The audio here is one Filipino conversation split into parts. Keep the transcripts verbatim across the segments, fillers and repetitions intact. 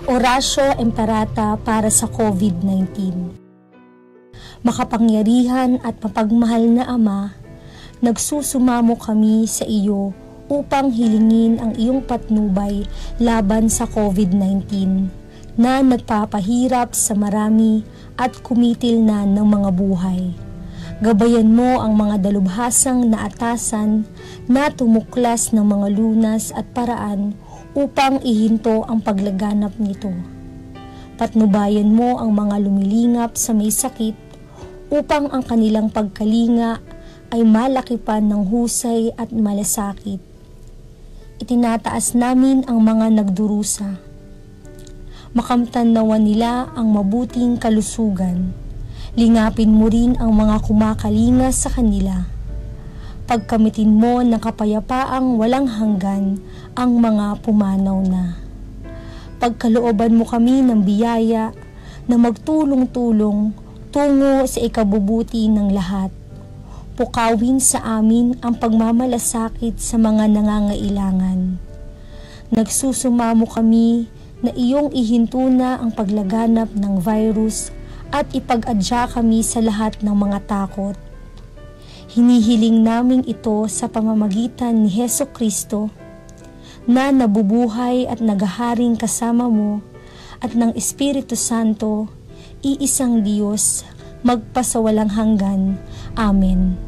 Oratio Imperata para sa COVID nineteen. Makapangyarihan at mapagmahal na Ama, nagsusumamo kami sa iyo upang hilingin ang iyong patnubay laban sa COVID nineteen na nagpapahirap sa marami at kumitil na ng mga buhay. Gabayan mo ang mga dalubhasang naatasan na tumuklas ng mga lunas at paraan upang ihinto ang paglaganap nito. Patnubayan mo ang mga lumilingap sa may sakit upang ang kanilang pagkalinga ay malakipan ng husay at malasakit. Itinataas namin ang mga nagdurusa. Makamtan nawa nila ang mabuting kalusugan. Lingapin mo rin ang mga kumakalinga sa kanila. Pagkamitin mo ng kapayapaang walang hanggan ang mga pumanaw na. Pagkalooban mo kami ng biyaya na magtulong-tulong tungo sa ikabubuti ng lahat. Pukawin sa amin ang pagmamalasakit sa mga nangangailangan. Nagsusumamo kami na iyong ihinto na ang paglaganap ng virus at ipag-adya kami sa lahat ng mga takot. Hinihiling namin ito sa pamamagitan ni Hesukristo na nabubuhay at naghaharing kasama mo at ng Espiritu Santo, iisang Diyos, magpasawalang hanggan. Amen.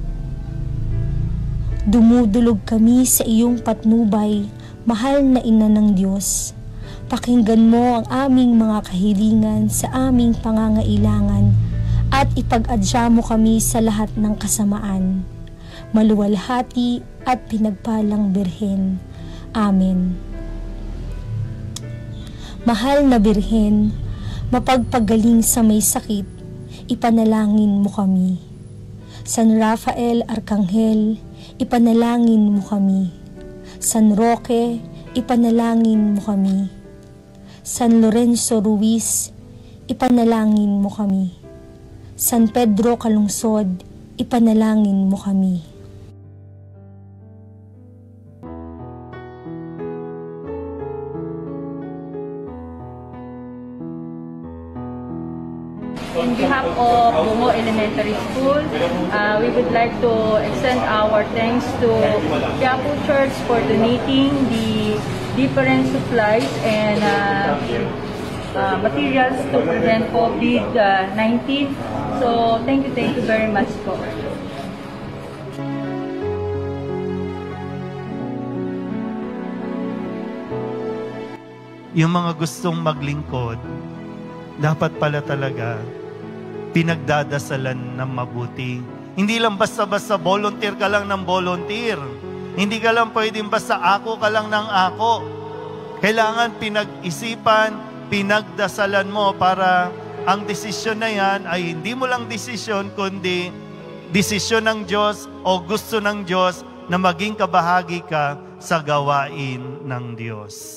Dumudulog kami sa iyong patnubay, mahal na Ina ng Diyos. Pakinggan mo ang aming mga kahilingan sa aming pangangailangan at ipag-adya mo kami sa lahat ng kasamaan. Maluwalhati at pinagpalang Birhen. Amen. Mahal na Birhen, mapagpagaling sa may sakit, ipanalangin mo kami. San Rafael Arkanghel, ipanalangin mo kami. San Roque, ipanalangin mo kami. San Lorenzo Ruiz, ipanalangin mo kami. San Pedro Calungsod, ipanalangin mo kami. On behalf of Bungo Elementary School, uh, we would like to extend our thanks to Quiapo Church for donating the different supplies and uh, uh, materials to prevent COVID nineteen. So, thank you, thank you very much po. Yung mga gustong maglingkod, dapat pala talaga pinagdadasalan ng mabuti. Hindi lang basta-basta volunteer ka lang ng volunteer. Hindi ka lang pwedeng basta ako ka lang ng ako. Kailangan pinag-isipan, pinagdasalan mo para ang desisyon na yan ay hindi mo lang desisyon, kundi desisyon ng Diyos o gusto ng Diyos na maging kabahagi ka sa gawain ng Diyos.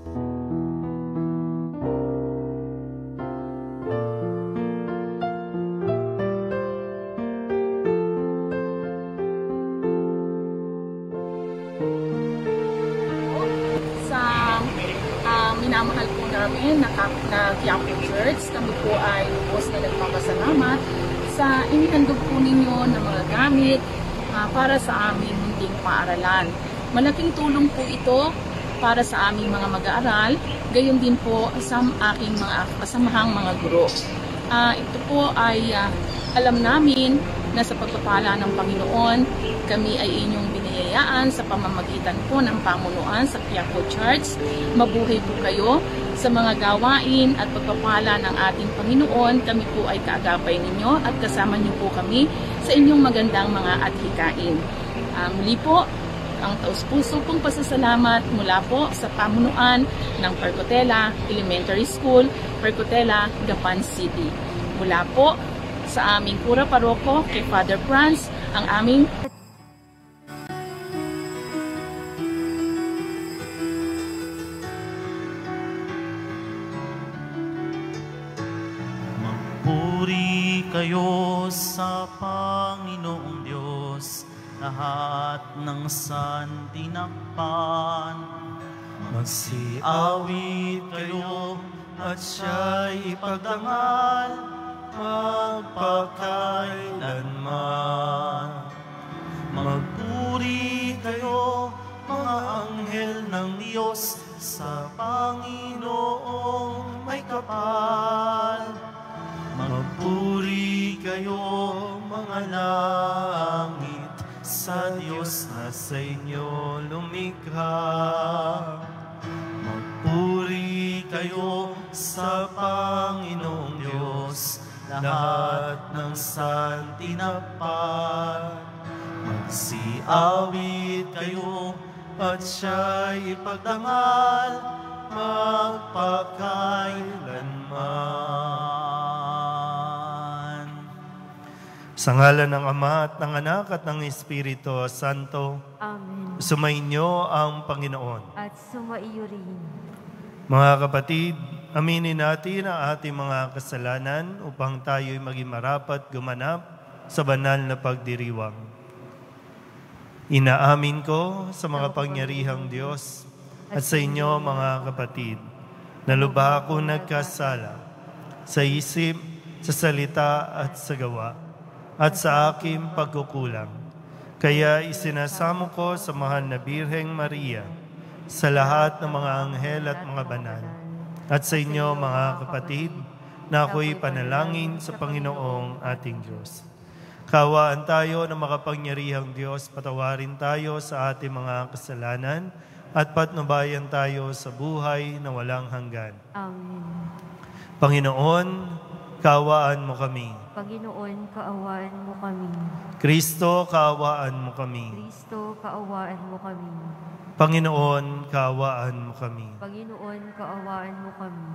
Minamahal po namin na, na Quiapo Church. Kami po ay lubos na nagpapasalamat sa inihandog po ninyo ng mga gamit uh, para sa aming munting paaralan. Malaking tulong po ito para sa aming mga mag-aaral, gayon din po sa aking mga kasamahang mga guro. Uh, ito po ay uh, alam namin na sa pagpapala ng Panginoon, kami ay inyong biniyayaan sa pamamagitan po ng pamunuan sa Quiapo Church. Mabuhay po kayo sa mga gawain at pagpapala ng ating Panginoon. Kami po ay kaagapay ninyo at kasama niyo po kami sa inyong magandang mga adhikain. Uh, muli po, ang taus-puso pong pasasalamat mula po sa pamunuan ng Percotela Elementary School, Percotela, Gapan City. Mula po sa aming Kura Paroko kay Father Franz, ang aming Magpuri kayo sa Panginoong Diyos, lahat ng santinakpan. Magsiawit kayo at siya'y ipagdangal magpakailanman. Magpuri kayo, mga anghel ng Diyos, sa Panginoong may kapal. Magpuri kayo, mga langit, sa Diyos na sa inyo lumikha. Magpuri kayo sa Panginoong Diyos, lahat ng santinapay. Magsiawit kayo at siya'y ipagdangal magpakailanman. Sa ngalan ng Ama at ng Anak at ng Espiritu Santo. Amen. Sumainyo ang Panginoon. At sumaiyo rin. Mga kapatid, aminin natin ang ating mga kasalanan upang tayo'y maging marapat gumanap sa banal na pagdiriwang. Inaamin ko sa mga pangyarihang Diyos at sa inyo mga kapatid, na lubha akong nagkasala sa isip, sa salita at sa gawa, at sa aking pagkukulang. Kaya isinasamo ko sa mahal na Birheng Maria, sa lahat ng mga anghel at mga banal, at sa inyo mga kapatid, na ako'y panalangin sa Panginoong ating Diyos. Kawaan tayo ng makapangyarihang Diyos, patawarin tayo sa ating mga kasalanan, at patnubayan tayo sa buhay na walang hanggan. Amen. Panginoon, kaawaan mo kami. Panginoon, kaawaan mo kami. Kristo, kaawaan mo kami. Kristo, kaawaan mo kami. Panginoon, kaawaan mo kami. Panginoon, kaawaan mo kami.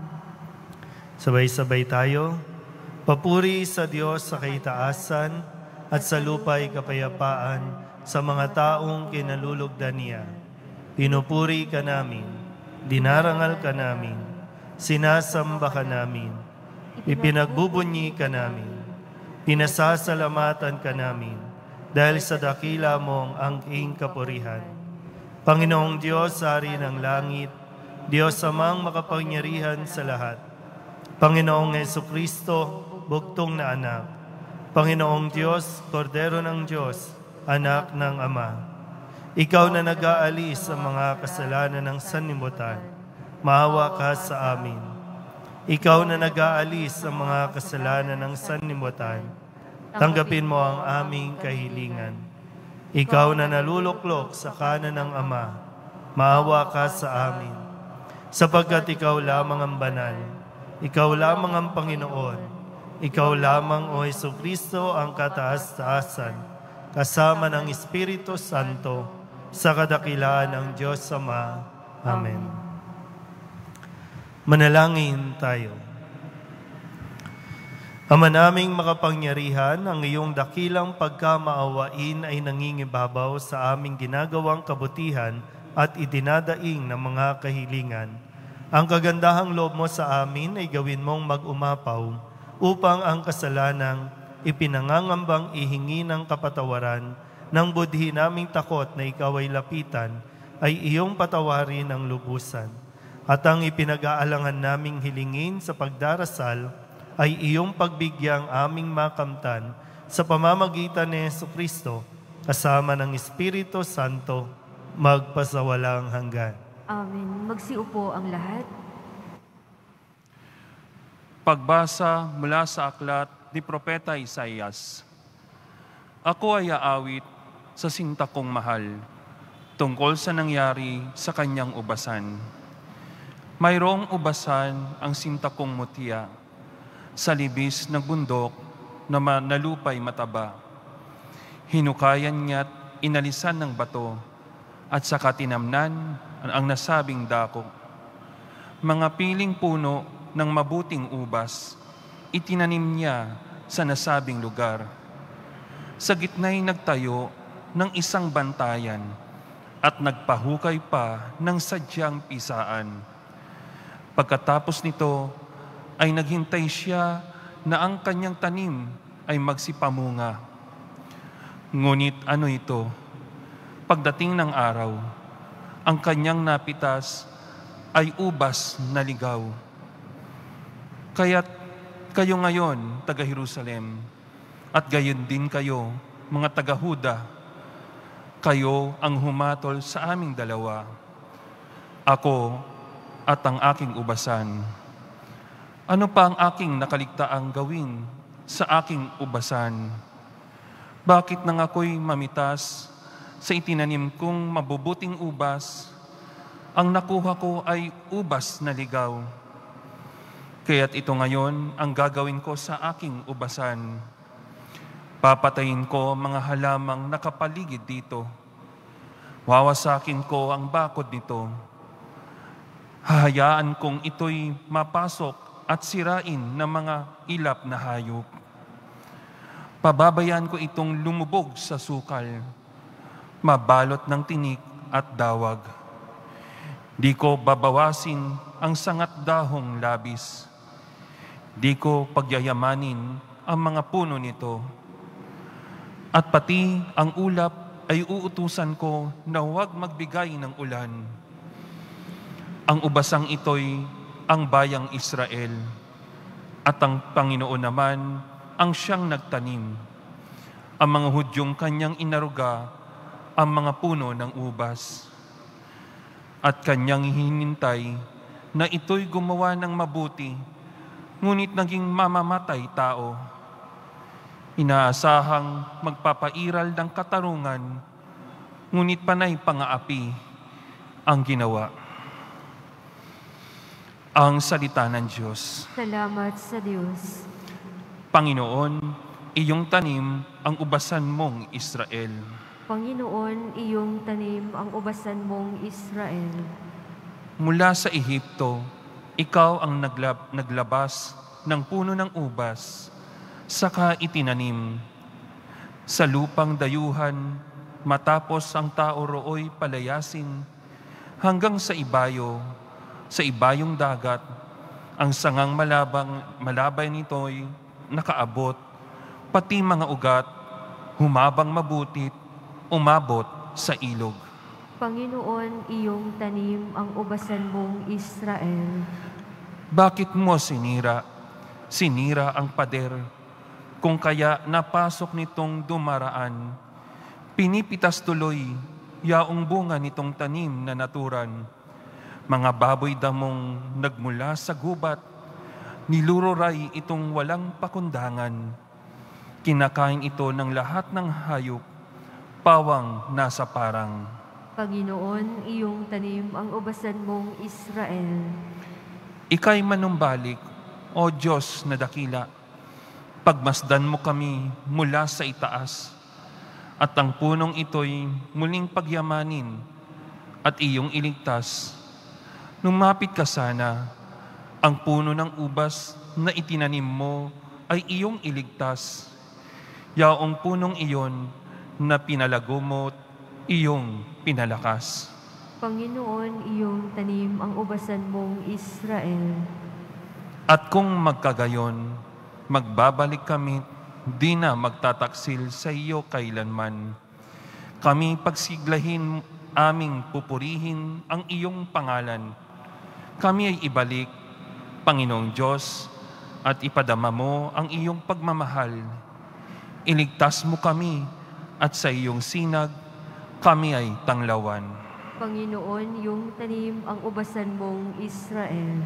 Sabay-sabay tayo. Papuri sa Diyos sa kaitaasan at sa lupa'y kapayapaan sa mga taong kinalulugdan niya. Pinupuri ka namin, dinarangal ka namin, sinasamba ka namin, ipinagbubunyi ka namin, pinasasalamatan ka namin, dahil sa dakila mong angking kapurihan. Panginoong Diyos, Hari ng langit, Diyos amang makapangyarihan sa lahat, Panginoong Hesukristo, buktong na anak, Panginoong Diyos, Kordero ng Diyos, anak ng Ama. Ikaw na nag-aalis sa mga kasalanan ng sanlibutan, maawa ka sa amin. Ikaw na nag-aalis sa mga kasalanan ng sanlibutan, tanggapin mo ang aming kahilingan. Ikaw na naluluklok sa kanan ng Ama, maawa ka sa amin. Sapagkat ikaw lamang ang banal, ikaw lamang ang Panginoon, ikaw lamang, O Hesukristo, ang kataas-taasan, kasama ng Espiritu Santo, sa kadakilaan ng Diyos Ama. Amen. Manalangin tayo. Ama naming makapangyarihan, ang iyong dakilang pagkamaawain ay nangingibabaw sa aming ginagawang kabutihan at idinadaing ng mga kahilingan. Ang kagandahang loob mo sa amin ay gawin mong mag-umapaw upang ang kasalanang ipinangangambang ihingi ng kapatawaran ng budhi naming takot na ikaw ay lapitan ay iyong patawarin ng lubusan. At ang ipinag-aalangan naming hilingin sa pagdarasal ay iyong pagbigyang aming makamtan sa pamamagitan ni Jesucristo kasama ng Espiritu Santo magpasawalang hanggan. Amen. Magsiupo ang lahat. Pagbasa mula sa aklat ni Propeta Isaías. Ako ay aawit sa sinta kong mahal, tungkol sa nangyari sa kanyang ubasan. Mayroong ubasan ang sinta kong mutya, sa libis ng bundok na nalupay mataba. Hinukayan niya't inalisan ng bato, at saka tinamnan ang nasabing dako. Mga piling puno ng mabuting ubas, itinanim niya sa nasabing lugar. Sa gitna'y nagtayo ng isang bantayan at nagpahukay pa ng sadyang pisaan. Pagkatapos nito ay naghintay siya na ang kanyang tanim ay magsipamunga. Ngunit ano ito? Pagdating ng araw, ang kanyang napitas ay ubas na ligaw. Kaya't kayo ngayon, taga-Jerusalem, at gayon din kayo, mga taga-Huda, kayo ang humatol sa aming dalawa, ako at ang aking ubasan. Ano pa ang aking nakaligtaang gawin sa aking ubasan? Bakit nang ako'y mamitas sa itinanim kong mabubuting ubas, ang nakuha ko ay ubas na ligaw? Kaya't ito ngayon ang gagawin ko sa aking ubasan. Papatayin ko mga halamang nakapaligid dito. Wawasakin ko ang bakod nito. Hahayaan kong ito'y mapasok at sirain ng mga ilap na hayop. Pababayaan ko itong lumubog sa sukal, mabalot ng tinik at dawag. Di ko babawasin ang sangat dahong labis. Di ko pagyayamanin ang mga puno nito. At pati ang ulap ay uutusan ko na huwag magbigay ng ulan. Ang ubasang ito'y ang bayang Israel, at ang Panginoon naman ang siyang nagtanim. Ang mga Hudyong kanyang inaruga ang mga puno ng ubas. At kanyang hinintay na ito'y gumawa ng mabuti, ngunit naging mamamatay tao. Inaasahang magpapairal ng katarungan, ngunit panay pangaapi ang ginawa. Ang salita ng Diyos. Salamat sa Diyos. Panginoon, iyong tanim ang ubasan mong Israel. Panginoon, iyong tanim ang ubasan mong Israel. Mula sa Ehipto, ikaw ang naglab, naglabas ng puno ng ubas, saka itinanim. Sa lupang dayuhan, matapos ang tao roo'y palayasin, hanggang sa ibayo, sa ibayong dagat, ang sangang malabang, malabay nito'y nakaabot, pati mga ugat, humabang mabutit, umabot sa ilog. Panginoon, iyong tanim ang ubasan mong Israel. Bakit mo sinira? Sinira ang pader, kung kaya napasok nitong dumaraan. Pinipitas tuloy, yaong bunga nitong tanim na naturan. Mga baboy damong nagmula sa gubat, nilururay itong walang pakundangan. Kinakain ito ng lahat ng hayop, pawang nasa parang. Panginoon, iyong tanim ang ubasan mong Israel. Ika'y manumbalik, O Diyos na dakila. Pagmasdan mo kami mula sa itaas, at ang punong ito'y muling pagyamanin at iyong iligtas. Lumapit ka sana, ang puno ng ubas na itinanim mo ay iyong iligtas. Yaong punong iyon na pinalago mo, iyong pinalakas. Panginoon, iyong tanim ang ubasan mong Israel. At kung magkagayon, magbabalik kami, di na magtataksil sa iyo kailanman. Kami pagsiglahin, aming pupurihin ang iyong pangalan. Kami ay ibalik, Panginoong Diyos, at ipadama mo ang iyong pagmamahal. Iligtas mo kami, at sa iyong sinag, kami ay tanglawan. Panginoon, iyong tanim ang ubasan mong Israel.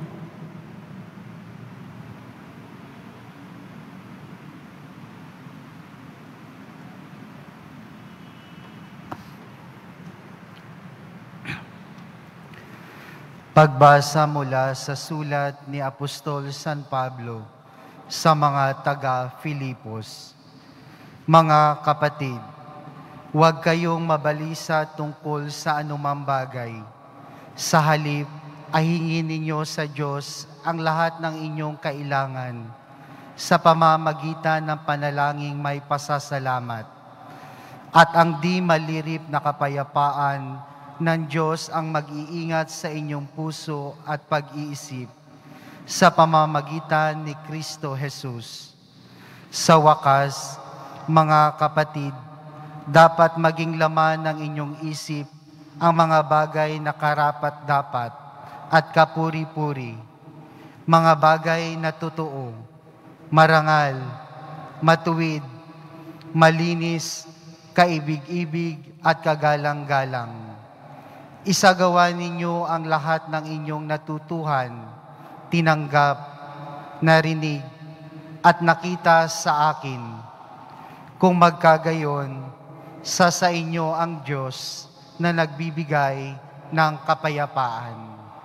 Pagbasa mula sa sulat ni Apostol San Pablo sa mga taga-Filipos. Mga kapatid, huwag kayong mabalisa tungkol sa anumang bagay. Sa halip, ay hingin ninyo sa Diyos ang lahat ng inyong kailangan sa pamamagitan ng panalangin may pasasalamat. At ang di malirip na kapayapaan ng Diyos ang mag-iingat sa inyong puso at pag-iisip sa pamamagitan ni Kristo Jesus. Sa wakas, mga kapatid, dapat maging laman ng inyong isip ang mga bagay na karapat-dapat at kapuri-puri, mga bagay na totoo, marangal, matuwid, malinis, kaibig-ibig at kagalang-galang. Isagawa ninyo ang lahat ng inyong natutuhan, tinanggap, narinig, at nakita sa akin. Kung magkagayon, sa sa inyo ang Diyos na nagbibigay ng kapayapaan.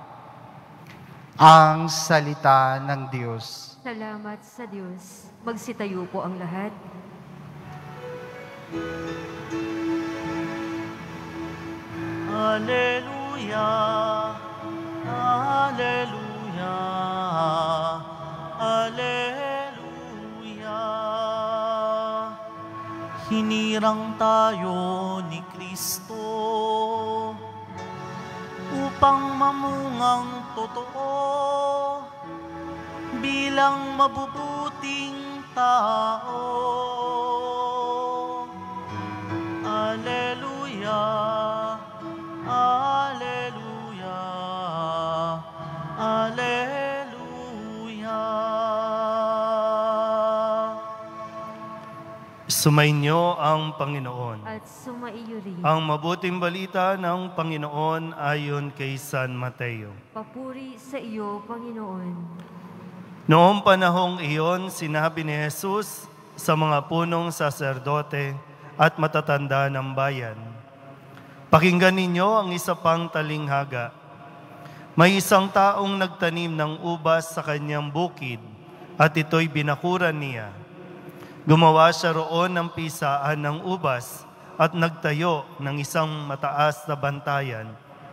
Ang salita ng Diyos. Salamat sa Diyos. Magsitayo po ang lahat. Alleluia, Alleluia, Alleluia. Hinirang tayo ni Kristo upang mamungang totoo bilang mabubuting tao. Alleluia, Alleluia, Alleluia. Sumainyo ang Panginoon. At sumaiyo rin. Ang mabuting balita ng Panginoon ayon kay San Mateo. Papuri sa iyo, Panginoon. Noong panahong iyon, sinabi ni Jesus sa mga punong saserdote at matatanda ng bayan, pakinggan ninyo ang isa pang talinghaga. May isang taong nagtanim ng ubas sa kanyang bukid at ito'y binakuran niya. Gumawa siya roon ng pisaan ng ubas at nagtayo ng isang mataas na bantayan.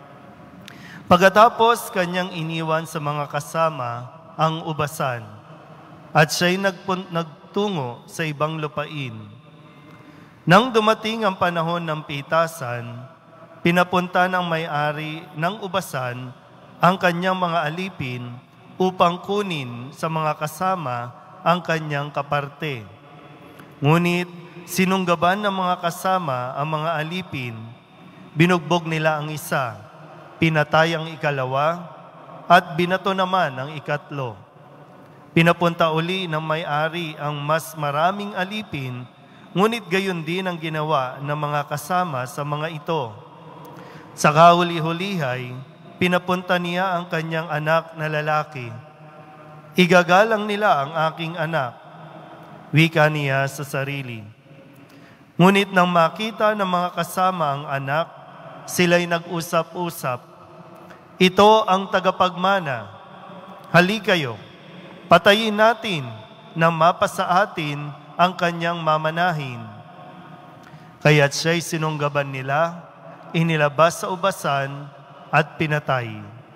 Pagkatapos kanyang iniwan sa mga kasama ang ubasan at siya'y nagpun- nagtungo sa ibang lupain. Nang dumating ang panahon ng pitasan, pinapunta ng may-ari ng ubasan ang kanyang mga alipin upang kunin sa mga kasama ang kanyang kaparte. Ngunit sinunggaban ng mga kasama ang mga alipin, binugbog nila ang isa, pinatay ang ikalawa, at binato naman ang ikatlo. Pinapunta uli ng may-ari ang mas maraming alipin, ngunit gayon din ang ginawa ng mga kasama sa mga ito. Sa kahuli-hulihay, pinapunta niya ang kanyang anak na lalaki. Igagalang nila ang aking anak, wika niya sa sarili. Ngunit nang makita ng mga kasama ang anak, sila'y nag-usap-usap. Ito ang tagapagmana. Halikayo, patayin natin na mapasa atin ang kanyang mamanahin. Kaya't siya'y sinunggaban nila, inilabas sa ubasan at pinatay.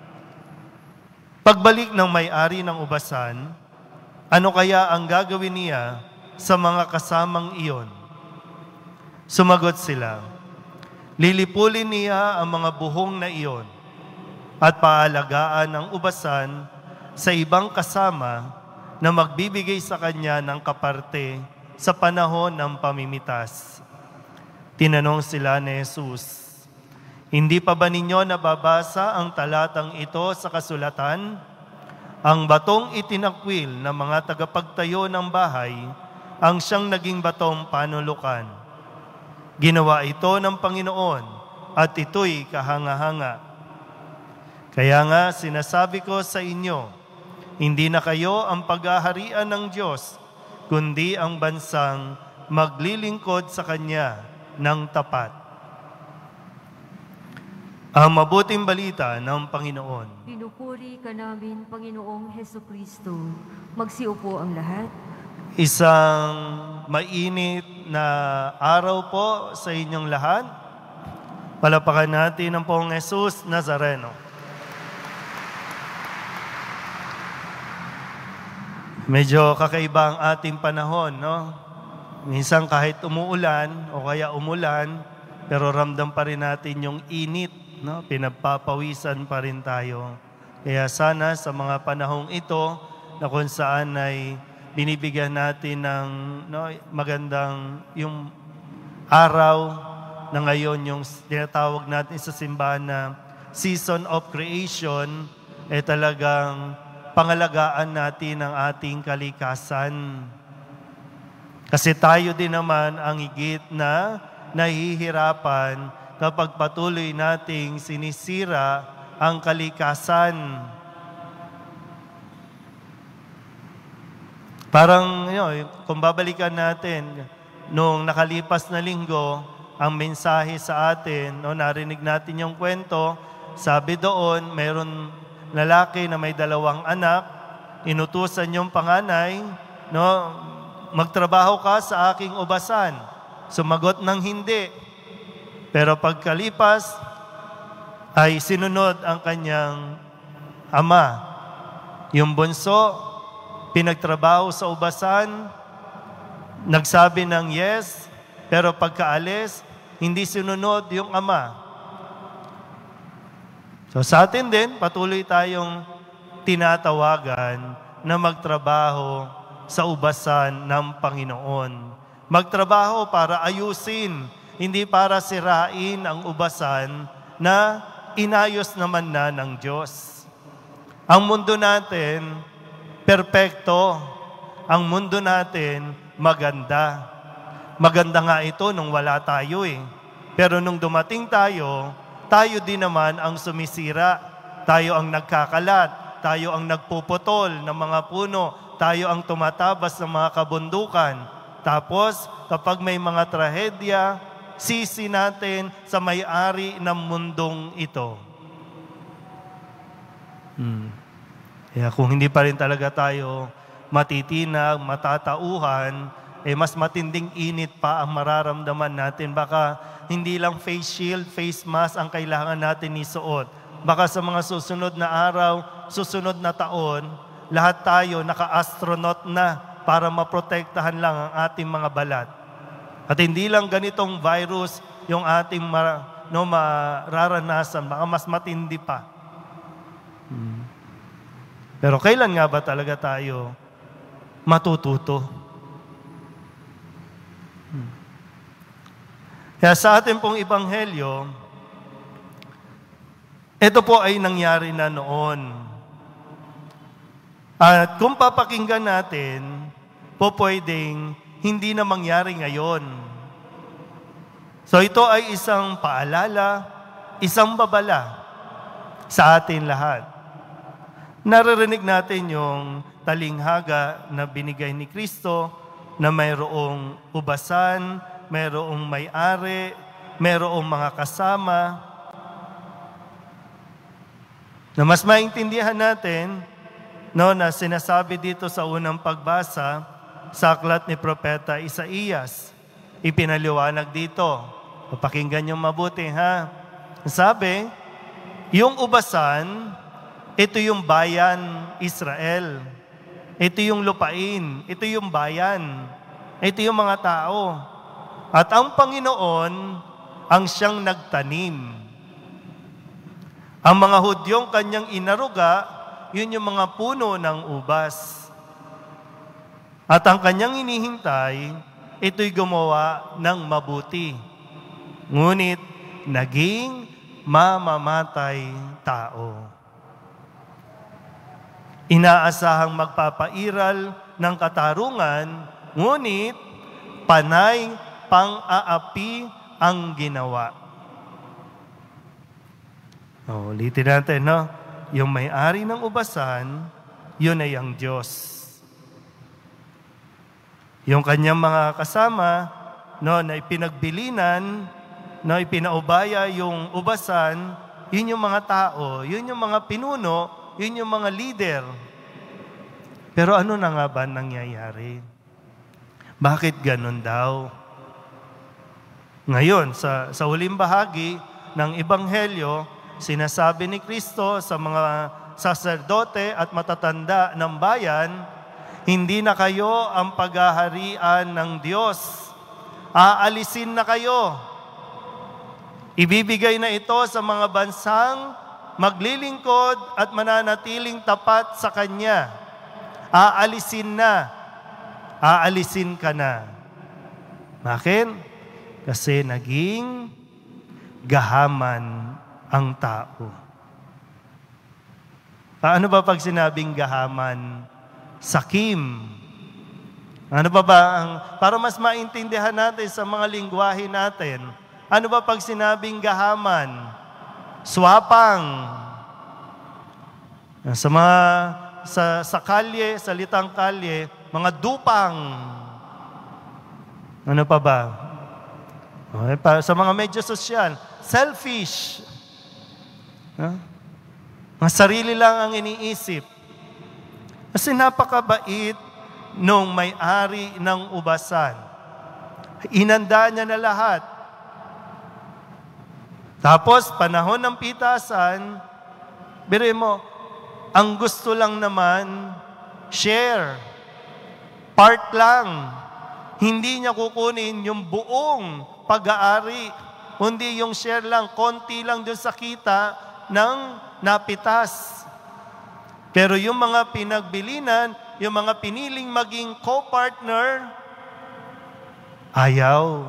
Pagbalik ng may-ari ng ubasan, ano kaya ang gagawin niya sa mga kasamang iyon? Sumagot sila, lilipulin niya ang mga buhong na iyon at paalagaan ang ubasan sa ibang kasama na magbibigay sa kanya ng kaparte sa panahon ng pamimitas. Tinanong sila ni Jesus, hindi pa ba ninyo nababasa ang talatang ito sa kasulatan? Ang batong itinakwil ng mga tagapagtayo ng bahay ang siyang naging batong panulukan. Ginawa ito ng Panginoon at ito'y kahanga-hanga. Kaya nga sinasabi ko sa inyo, hindi na kayo ang paghaharian ng Diyos, kundi ang bansang maglilingkod sa Kanya ng tapat. Ang mabuting balita ng Panginoon. Pinupuri ka namin, Panginoong Hesukristo. Magsiupo ang lahat. Isang mainit na araw po sa inyong lahat. Palapakan natin ang Poong Jesus Nazareno. Medyo kakaiba ang ating panahon, no? Minsan kahit umuulan o kaya umulan, pero ramdam pa rin natin yung init, no? Pinagpapawisan pa rin tayo. Kaya sana sa mga panahong ito, na kung saan ay binibigyan natin ng no, magandang yung araw na ngayon, yung tinatawag natin sa simbahan na season of creation, eh talagang pangalagaan natin ang ating kalikasan. Kasi tayo din naman ang higit na nahihirapan kapag patuloy nating sinisira ang kalikasan. Parang, you know, kung babalikan natin, nung nakalipas na linggo, ang mensahe sa atin, no, narinig natin yung kwento, sabi doon, mayroon lalaki na may dalawang anak, inutusan yung panganay, no, magtrabaho ka sa aking ubasan. Sumagot ng hindi. Pero pagkalipas, ay sinunod ang kanyang ama. Yung bunso, pinagtrabaho sa ubasan, nagsabi ng yes, pero pagkaalis, hindi sinunod yung ama. So sa atin din, patuloy tayong tinatawagan na magtrabaho sa ubasan ng Panginoon. Magtrabaho para ayusin, hindi para sirain ang ubasan na inayos naman na ng Diyos. Ang mundo natin, perpekto. Ang mundo natin, maganda. Maganda nga ito nung wala tayo eh. Pero nung dumating tayo, tayo din naman ang sumisira. Tayo ang nagkakalat. Tayo ang nagpuputol ng mga puno. Tayo ang tumatabas ng mga kabundukan. Tapos, kapag may mga trahedya, sisi natin sa may-ari ng mundong ito. Hmm. Kaya kung hindi pa rin talaga tayo matitinag, matatauhan, eh mas matinding init pa ang mararamdaman natin. Baka hindi lang face shield, face mask ang kailangan natin isuot. Baka sa mga susunod na araw, susunod na taon, lahat tayo naka-astronaut na para maprotektahan lang ang ating mga balat. At hindi lang ganitong virus yung ating ma, no, mararanasan, baka mas matindi pa. Hmm. Pero kailan nga ba talaga tayo matututo? Hmm. Kaya sa ating pong ebanghelyo, ito po ay nangyari na noon. At kung papakinggan natin, po pwedeng hindi na mangyari ngayon. So ito ay isang paalala, isang babala sa atin lahat. Naririnig natin yung talinghaga na binigay ni Kristo na mayroong ubasan, mayroong may-ari, mayroong mga kasama. Na mas maintindihan natin, no, na sinasabi dito sa unang pagbasa sa aklat ni Propeta Isaías. Ipinaliwanag dito. Papakinggan niyo mabuti, ha? Sabi, yung ubasan, ito yung bayan Israel. Ito yung lupain. Ito yung bayan. Ito yung mga tao. At ang Panginoon ang siyang nagtanim. Ang mga Hudyong kanyang inaruga, yun yung mga puno ng ubas. At ang kanyang inihintay, ito'y gumawa ng mabuti. Ngunit, naging mamamatay tao. Inaasahang magpapairal ng katarungan, ngunit panay pang-aapi ang ginawa. O, ulitin natin, no? Yung may-ari ng ubasan, yun ay ang Diyos. Yung kanyang mga kasama, no, na ipinagbilinan, no, ipinaubaya yung ubasan, yun yung mga tao, yun yung mga pinuno, yun yung mga leader. Pero ano na nga ba nangyayari? Bakit ganun daw? Ngayon, sa, sa huling bahagi ng Ebanghelyo, sinasabi ni Kristo sa mga saserdote at matatanda ng bayan, hindi na kayo ang paghaharian ng Diyos. Aalisin na kayo. Ibibigay na ito sa mga bansang maglilingkod at mananatiling tapat sa Kanya. Aalisin na. Aalisin ka na. Bakit? Kasi naging gahaman ang tao. Paano ba pag sinabing gahaman? Sakim. Ano ba ba ang, para mas maintindihan natin sa mga lingwahe natin, ano ba pag sinabing gahaman? Swapang. Sa mga, sa, sa kalye, salitang kalye, mga dupang. Ano pa ba? Okay, pa, sa mga medyo sosyal, selfish. Huh? Mga sarili lang ang iniisip. Kasi napakabait nung may-ari ng ubasan. Inanda niya na lahat. Tapos, panahon ng pitasan, biro mo, ang gusto lang naman, share. Part lang. Hindi niya kukunin yung buong pag-aari. Kundi yung share lang, konti lang doon sa kita ng napitas. Pero yung mga pinagbilinan, yung mga piniling maging co-partner, ayaw.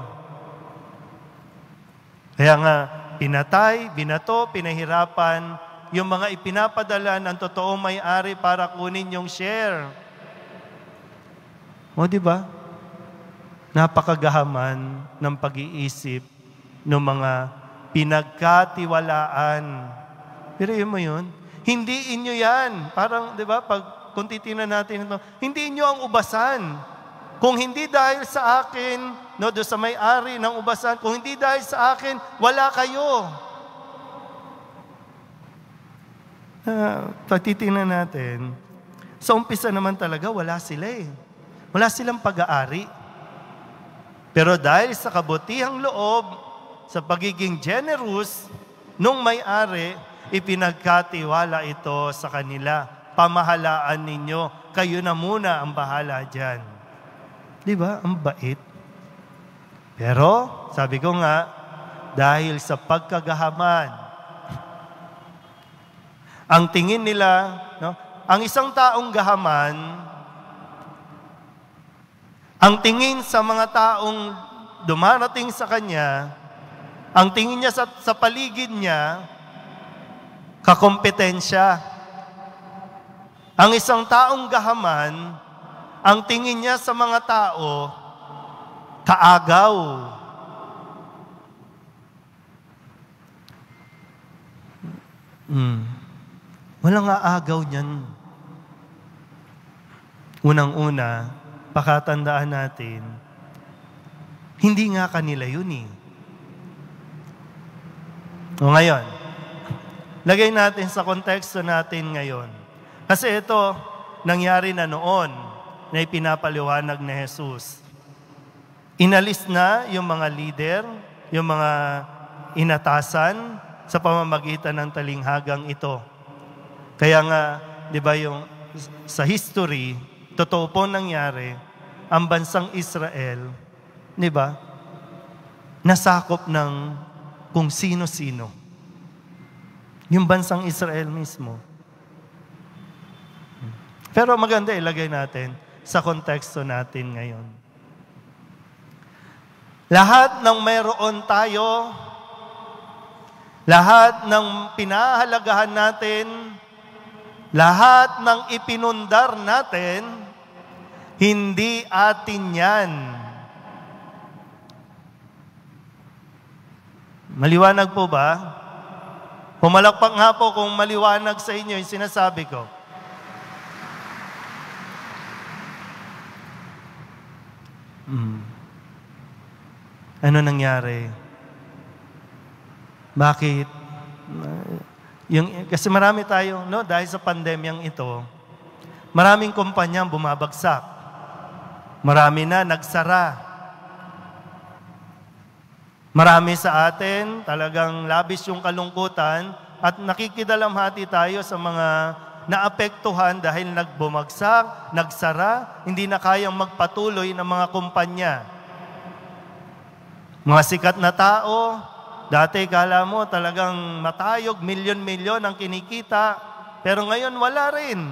Kaya nga, pinatay, binato, pinahirapan, yung mga ipinapadala ng totoong may-ari para kunin yung share. O, di ba? Napakagahaman ng pag-iisip ng mga pinagkatiwalaan. Pero yun mo yun, hindi inyo yan. Parang, di ba, pag kung titingnan natin ito, hindi inyo ang ubasan. Kung hindi dahil sa akin, no, doon sa may-ari ng ubasan, kung hindi dahil sa akin, wala kayo. Uh, pag titingnan natin, sa umpisa naman talaga, wala sila eh. Wala silang pag-aari. Pero dahil sa kabutihang loob, sa pagiging generous, nung may-ari, ipinagkatiwala ito sa kanila. Pamahalaan ninyo, kayo na muna ang bahala dyan. Di ba? Ang bait. Pero, sabi ko nga, dahil sa pagkagahaman, ang tingin nila, no, ang isang taong gahaman, ang tingin sa mga taong dumarating sa kanya, ang tingin niya sa, sa paligid niya, kakompetensya. Ang isang taong gahaman, ang tingin niya sa mga tao, kaagaw. Hmm. Walang aagaw niyan. Unang-una, pakatandaan natin, hindi nga kanila yun eh. O ngayon, lagay natin sa konteksto natin ngayon. Kasi ito, nangyari na noon na ipinapaliwanag ni Jesus. Inalis na yung mga leader, yung mga inatasan sa pamamagitan ng talinghagang ito. Kaya nga, di ba yung sa history, totoo po nangyari, ang bansang Israel, di ba, nasakop ng kung sino-sino. Yung bansang Israel mismo. Pero maganda ilagay natin sa konteksto natin ngayon. Lahat ng mayroon tayo, lahat ng pinahalagahan natin, lahat ng ipinundar natin, hindi atin yan. Maliwanag po ba? Pumalakpak nga po kung maliwanag sa inyo yung sinasabi ko. Hmm. Ano nangyari? Bakit? Yung, kasi marami tayo, no, dahil sa pandemyang ito, maraming kumpanyang bumabagsak. Marami na nagsara. Marami sa atin, talagang labis yung kalungkutan at nakikidalamhati tayo sa mga naapektuhan dahil nagbumagsak, nagsara, hindi na kayang magpatuloy ng mga kumpanya. Mga sikat na tao, dati kala mo talagang matayog, milyon-milyon ang kinikita, pero ngayon wala rin.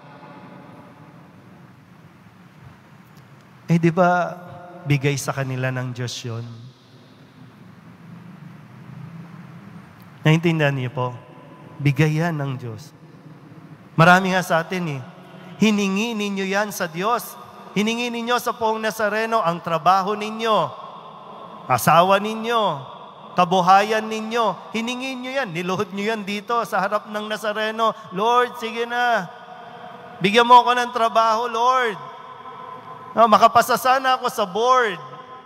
Eh di ba bigay sa kanila ng Diyos yun? Naintindihan niyo po? Bigay yan ng Diyos. Marami nga sa atin eh. Hiningi ninyo yan sa Diyos. Hiningi ninyo sa Poong Nazareno ang trabaho ninyo, asawa ninyo, kabuhayan ninyo. Hiningi nyo yan. Niluhod nyo yan dito sa harap ng Nazareno. Lord, sige na. Bigyan mo ako ng trabaho, Lord. No, makapasa sana ako sa board.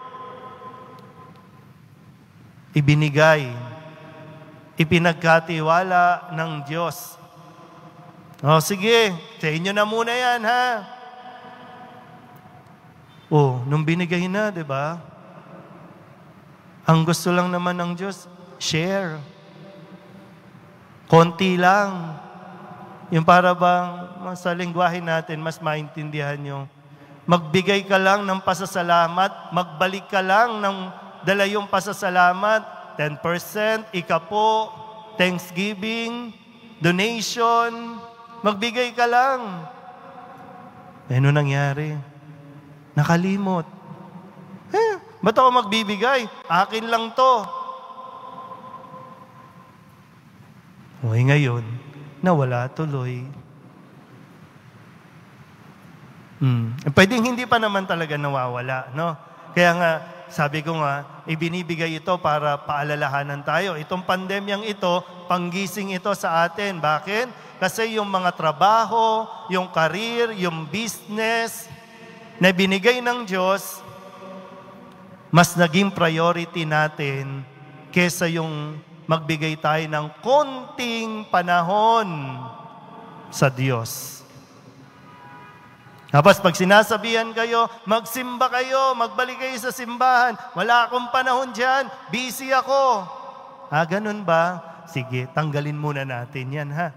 Ibinigay. Ipinagkatiwala ng Diyos. O sige, sa inyo na muna yan, ha? O, nung binigay na, di ba? Ang gusto lang naman ng Diyos, share. Konti lang. Yung para bang sa lingwahe natin, mas maintindihan yung magbigay ka lang ng pasasalamat, magbalik ka lang ng dala yung pasasalamat, ten percent, ikapo, thanksgiving, donation, magbigay ka lang. Eh, ano nangyari? Nakalimot. Eh, ba't ako magbibigay? Akin lang to. Okay, ngayon, nawala tuloy. Hmm. Pwedeng hindi pa naman talaga nawawala, no? Kaya nga, sabi ko nga, ibinibigay ito para paalalahanan tayo. Itong pandemyang ito, panggising ito sa atin. Bakit? Kasi yung mga trabaho, yung career, yung business na binigay ng Diyos, mas naging priority natin kesa yung magbigay tayo ng konting panahon sa Diyos. Tapos pag sinasabihan kayo, magsimba kayo, magbalik kayo sa simbahan, wala akong panahon dyan, busy ako. Ah, ganun ba? Sige, tanggalin muna natin yan, ha?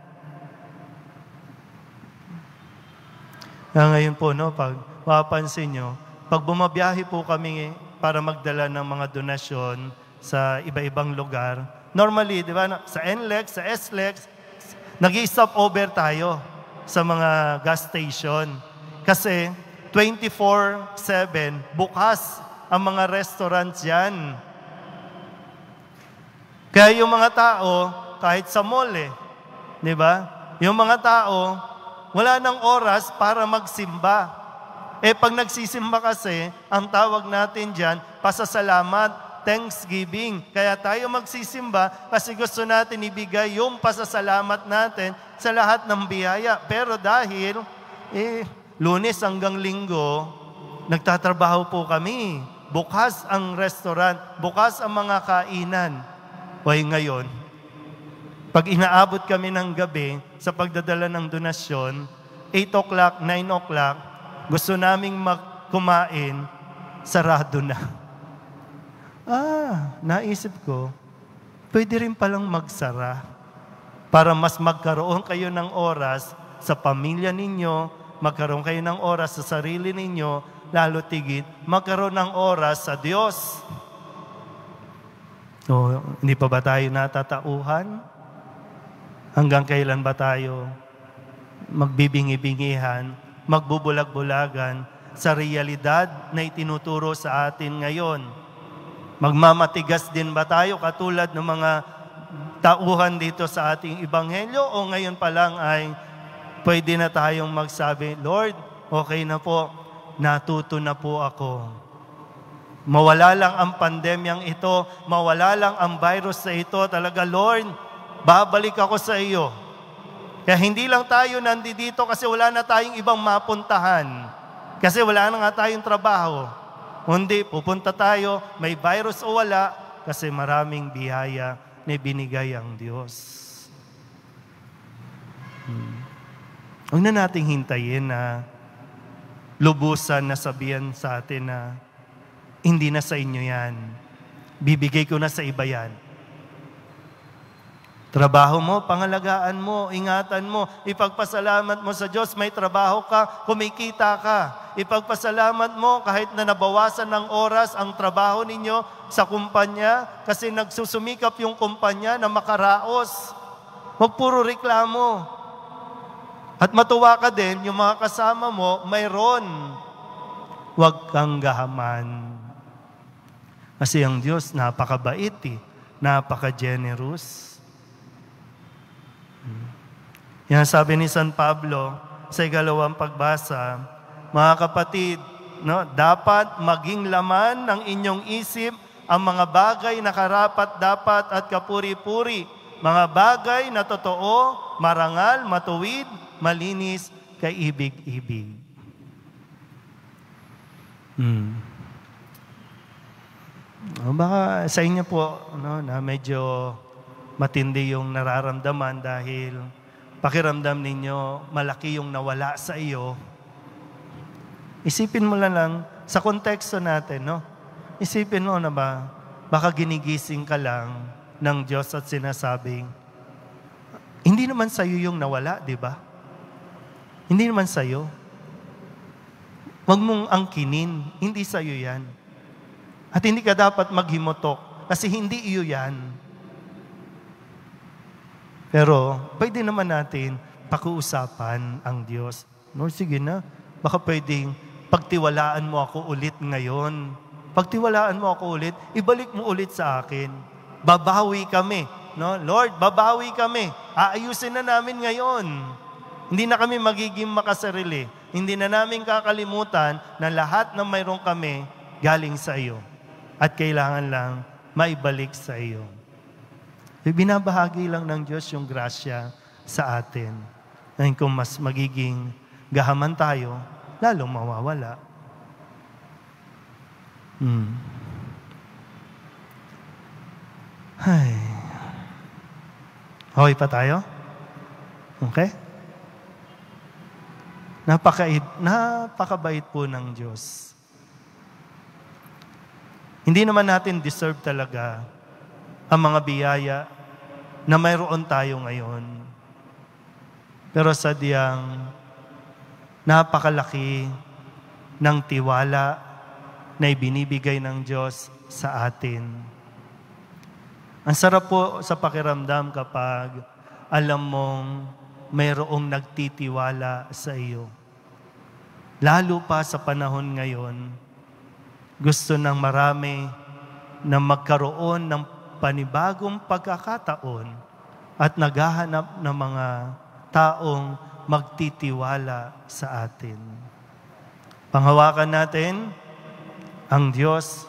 Ah, ngayon po, no, pag mapapansin nyo, pag bumabiyahe po kami para magdala ng mga donasyon sa iba-ibang lugar, normally, di ba, sa N L E X, sa S L E X, nag-i-stop over tayo sa mga gas station. Kasi twenty-four seven, bukas ang mga restaurants yan. Kaya yung mga tao, kahit sa mall eh, di ba? Yung mga tao, wala nang oras para magsimba. Eh pag nagsisimba kasi, ang tawag natin dyan, pasasalamat, thanksgiving. Kaya tayo magsisimba kasi gusto natin ibigay yung pasasalamat natin sa lahat ng biyaya. Pero dahil, eh, Lunes hanggang Linggo, nagtatrabaho po kami. Bukas ang restaurant, bukas ang mga kainan. Hoy, ngayon, pag inaabot kami ng gabi sa pagdadala ng donasyon, eight o'clock, nine o'clock, gusto naming magkumain, sarado na. Ah, naisip ko, pwede rin palang magsara para mas magkaroon kayo ng oras sa pamilya ninyo, magkaroon kayo ng oras sa sarili ninyo, lalo tigit, magkaroon ng oras sa Diyos. So, hindi pa ba tayo natatauhan? Hanggang kailan ba tayo magbibingi-bingihan, magbubulag-bulagan sa realidad na itinuturo sa atin ngayon? Magmamatigas din ba tayo katulad ng mga tauhan dito sa ating ebanghelyo o ngayon pa lang ay pwede na tayong magsabi, Lord, okay na po, natuto na po ako. Mawala lang ang pandemyang ito, mawala lang ang virus na ito, talaga Lord, babalik ako sa iyo. Kaya hindi lang tayo nandito kasi wala na tayong ibang mapuntahan. Kasi wala na nga tayong trabaho. Hindi, pupunta tayo, may virus o wala, kasi maraming biyaya na binigay ang Diyos. Hmm. Huwag na nating hintayin na lubusan na sabihan sa atin na hindi na sa inyo yan. Bibigay ko na sa iba yan. Trabaho mo, pangalagaan mo, ingatan mo, ipagpasalamat mo sa Diyos, may trabaho ka, kumikita ka. Ipagpasalamat mo kahit na nabawasan ng oras ang trabaho ninyo sa kumpanya kasi nagsusumikap yung kumpanya na makaraos. Huwag puro reklamo. At matuwa ka din, yung mga kasama mo, mayroon. Huwag kang gahaman. Kasi ang Diyos, napakabait eh. Napaka-generous. Yan sabi ni San Pablo sa ikalawang pagbasa, mga kapatid, no, dapat maging laman ng inyong isip ang mga bagay na karapat-dapat at kapuri-puri, mga bagay na totoo, marangal, matuwid, malinis, kaibig-ibig. Hmm. O baka sa inyo po, no, na medyo matindi yung nararamdaman dahil pakiramdam ninyo malaki yung nawala sa iyo. Isipin mo lang lang sa konteksto natin, no? Isipin mo na ba, baka ginigising ka lang ng Diyos at sinasabing, hindi naman sa iyo yung nawala, di ba? Hindi naman sa iyo. Huwag mong angkinin, hindi sa iyo yan. At hindi ka dapat maghimutok kasi hindi iyo yan. Pero pwede naman natin pakiusapan ang Diyos. No, sige na, baka pwedeng pagtiwalaan mo ako ulit ngayon. Pagtiwalaan mo ako ulit, ibalik mo ulit sa akin. Babawi kami. No? Lord, babawi kami. Aayusin na namin ngayon. Hindi na kami magiging makasarili. Hindi na namin kakalimutan na lahat ng mayroon kami galing sa iyo. At kailangan lang maibalik sa iyo. Binabahagi lang ng Diyos yung grasya sa atin. Ngayon kung mas magiging gahaman tayo, lalong mawawala. Hmm. Ay. Okay pa tayo? Okay? Napakait, napakabait po ng Diyos. Hindi naman natin deserve talaga ang mga biyaya na mayroon tayo ngayon. Pero sadyang napakalaki ng tiwala na ibinibigay ng Diyos sa atin. Ang sarap po sa pakiramdam kapag alam mong mayroong nagtitiwala sa iyo. Lalo pa sa panahon ngayon, gusto ng marami na magkaroon ng panibagong pagkakataon at naghahanap ng mga taong magtitiwala sa atin. Panghawakan natin ang Diyos,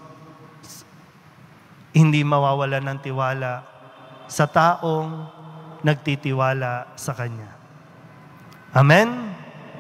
hindi mawawalan ng tiwala sa taong nagtitiwala sa Kanya. Amen?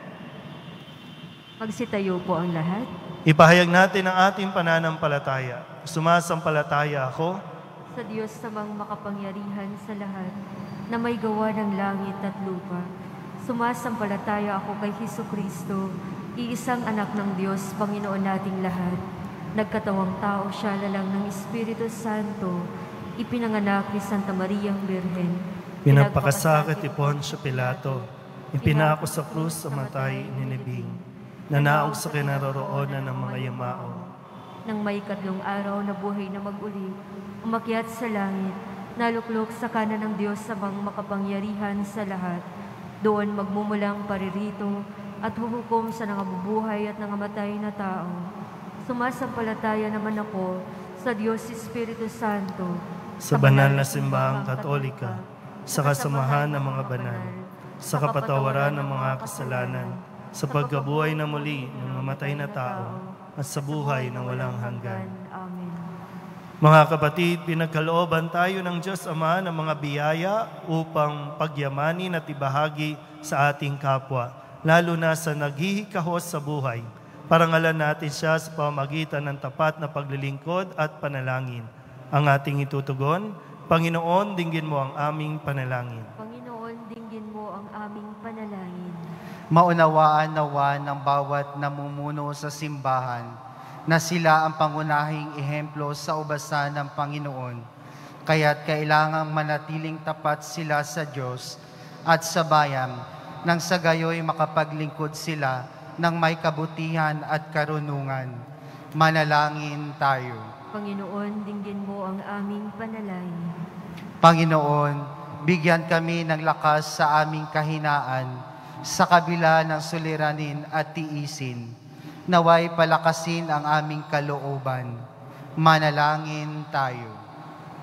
Magsitayo po ang lahat. Ipahayag natin ang ating pananampalataya. Sumasampalataya ako sa Diyos samang makapangyarihan sa lahat, na may gawa ng langit at lupa. Sumasampalataya ako kay Hesukristo, iisang anak ng Diyos, Panginoon nating lahat. Nagkatawang tao siya lalang ng Espiritu Santo, ipinanganak ni Santa Mariang Birhen. Pinagpakasakit ni Poncio Pilato, ipinako sa krus sa matay inilibing, nanaog sa kinaroroonan ng mga yamao. Nang may katlong araw na buhay na mag-uli, umakyat sa langit, naluklok sa kanan ng Diyos samang makapangyarihan sa lahat. Doon magmumulang paririto at huhukom sa nangabubuhay at nangamatay na tao. Sumasampalataya naman ako sa Diyos Espiritu Santo, sa banal na simbahang Katolika, sa kasamahan ng mga banal, sa kapatawaran ng mga kasalanan, sa pagkabuhay na muli ng mamatay na tao, at sa buhay na walang hanggan. Amen. Mga kapatid, pinagkalooban tayo ng Diyos Ama ng mga biyaya upang pagyamanin at ibahagi sa ating kapwa, lalo na sa naghihikahos sa buhay. Parangalan natin siya sa pamamagitan ng tapat na paglilingkod at panalangin. Ang ating itutugon, Panginoon, dinggin mo ang aming panalangin. Panginoon, dinggin mo ang aming panalangin. Maunawaan nawa ng bawat namumuno sa simbahan na sila ang pangunahing ehemplo sa ubasan ng Panginoon. Kaya't kailangang manatiling tapat sila sa Diyos at sa bayan, nang sa gayoy makapaglingkod sila ng may kabutihan at karunungan. Manalangin tayo. Panginoon, dinggin mo ang aming panalangin. Panginoon, bigyan kami ng lakas sa aming kahinaan, sa kabila ng suliranin at tiisin. Naway palakasin ang aming kalooban. Manalangin tayo.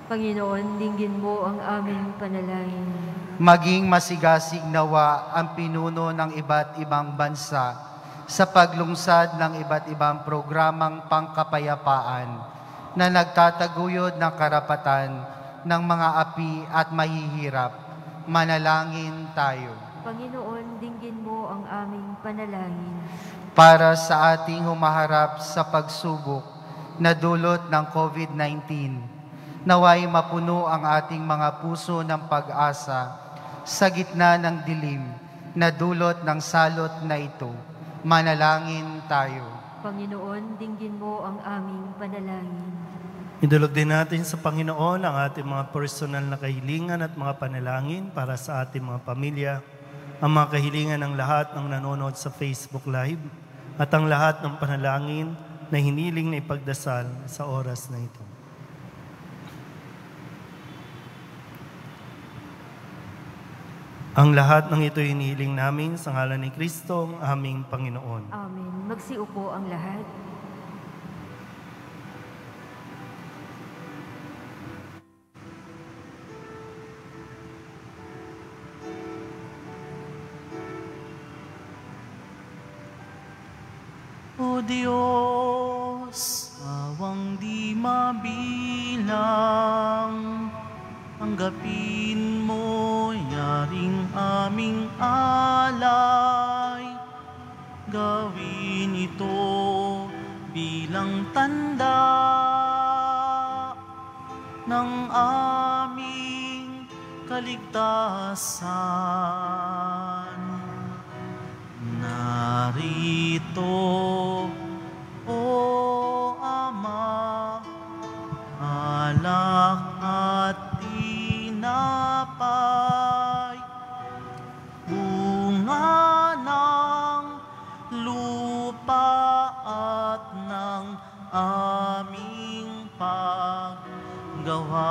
Panginoon, dinggin mo ang aming panalangin. Maging masigasig nawa ang pinuno ng iba't ibang bansa sa paglungsad ng iba't ibang programang pangkapayapaan na nagtataguyod ng karapatan ng mga api at mahihirap. Manalangin tayo. Panginoon, dinggin mo ang aming panalangin. Para sa ating humaharap sa pagsubok na dulot ng COVID nineteen, naway mapuno ang ating mga puso ng pag-asa sa gitna ng dilim na dulot ng salot na ito. Manalangin tayo. Panginoon, dinggin mo ang aming panalangin. Idulog din natin sa Panginoon ang ating mga personal na kahilingan at mga panalangin para sa ating mga pamilya, ang mga kahilingan ng lahat ng nanonood sa Facebook Live, at ang lahat ng panalangin na hiniling na ipagdasal sa oras na ito. Ang lahat ng ito hiniling namin sa ngalan ni Kristo, ang aming Panginoon. Amen. Magsiupo ang lahat. O Diyos, awang di mabilang, tanggapin mo yaring aming alay. Gawin ito bilang tanda ng aming kaligtasan. Narito, O Ama, alak at tinapay, bunga ng lupa at ng aming paggawa.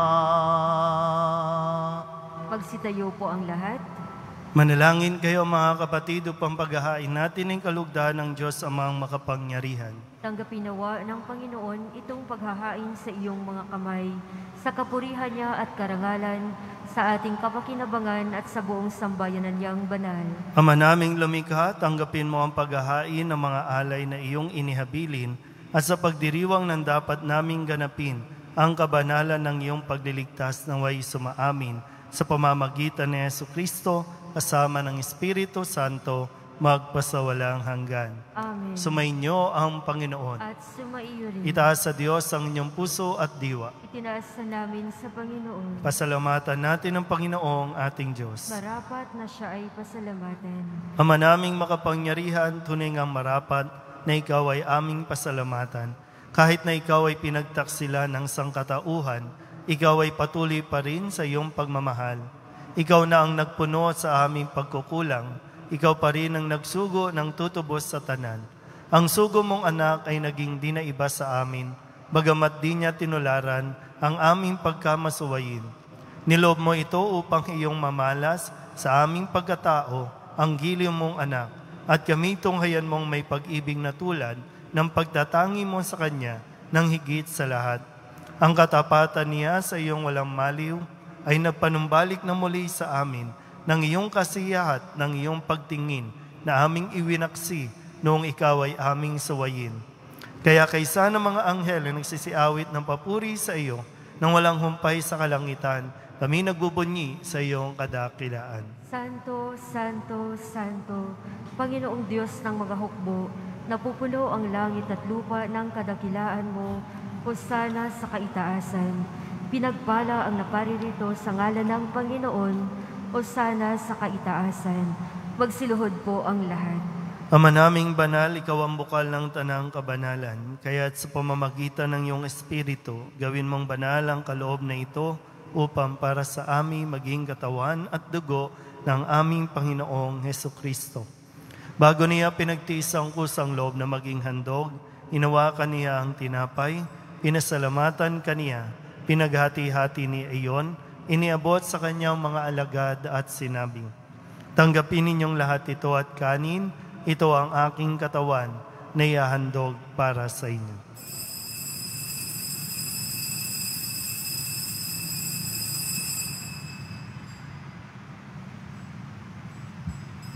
Pagsitayo po ang lahat. Manalangin kayo mga kapatid upang paghahain natin ang kalugdan ng Diyos Amang makapangyarihan. Tanggapin nawa ng Panginoon itong paghahain sa iyong mga kamay, sa kapurihan niya at karangalan, sa ating kapakinabangan at sa buong sambayanan niyang banal. Ama naming lumikha, tanggapin mo ang paghahain ng mga alay na iyong inihabilin at sa pagdiriwang ng dapat naming ganapin ang kabanalan ng iyong pagliligtas na way sumaamin sa pamamagitan ni Jesucristo kasama ng Espiritu Santo magpasawalang hanggan. Amen. Sumainyo ang Panginoon. At sumaiyo rin. Itaas sa Diyos ang inyong puso at diwa. Itinaas na namin sa Panginoon. Pasalamatan natin ang Panginoong ating Diyos. Marapat na siya ay pasalamatan. Ama naming makapangyarihan, tunay ngang marapat na ikaw ay aming pasalamatan. Kahit na ikaw ay pinagtaksila ng sangkatauhan, ikaw ay patuloy pa rin sa iyong pagmamahal. Ikaw na ang nagpuno sa aming pagkukulang. Ikaw pa rin ang nagsugo ng tutubos sa tanan. Ang sugo mong anak ay naging di na iba sa amin, bagamat di niya tinularan ang aming pagkamasuwayin. Nilob mo ito upang iyong mamalas sa aming pagkatao ang giliw mong anak, at kami tunghayan mong may pag-ibig na tulad ng pagtatangi mo sa Kanya ng higit sa lahat. Ang katapatan niya sa iyong walang maliw ay nagpanumbalik na muli sa amin ng iyong kasiyahat, ng iyong pagtingin na aming iwinaksi noong ikaw ay aming suwayin. Kaya kaysa ng mga anghel na nagsisiawit ng papuri sa iyo nang walang humpay sa kalangitan, kami nagbubunyi sa iyong kadakilaan. Santo, Santo, Santo, Panginoong Diyos ng mga hukbo, napupuno ang langit at lupa ng kadakilaan mo, hosana sa kaitaasan. Pinagpala ang naparirito sa ngalan ng Panginoon, hosana sa kaitaasan. Magsiluhod po ang lahat. Ama naming banal, ikaw ang bukal ng tanang kabanalan, kaya't sa pamamagitan ng iyong Espiritu, gawin mong banal ang kaloob na ito upang para sa amin maging katawan at dugo ng aming Panginoong Hesukristo. Bago niya pinagtiis ang kusang loob na maging handog, inawakan niya ang tinapay, pinasalamatan kaniya, pinaghati-hati ni iyon, iniabot sa kanyang mga alagad at sinabing, tanggapin ninyong lahat ito at kanin, ito ang aking katawan na ihahandog para sa inyo.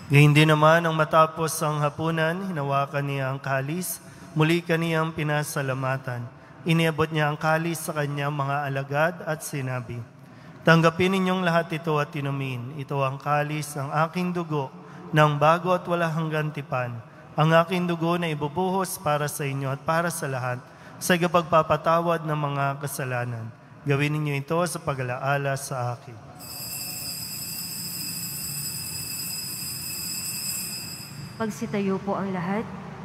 Gayun din naman, ang matapos ang hapunan, hinawakan niya ang kalis, muli kaniyang pinasalamatan. Iniabot niya ang kalis sa kanyang mga alagad at sinabi, tanggapin ninyong lahat ito at inumin. Ito ang kalis ng aking dugo, ng bago at wala hanggang tipan. Ang aking dugo na ibubuhos para sa inyo at para sa lahat, sa pagpapatawad ng mga kasalanan. Gawin ninyo ito sa pag-alaala sa akin. Magsitayo po ang lahat.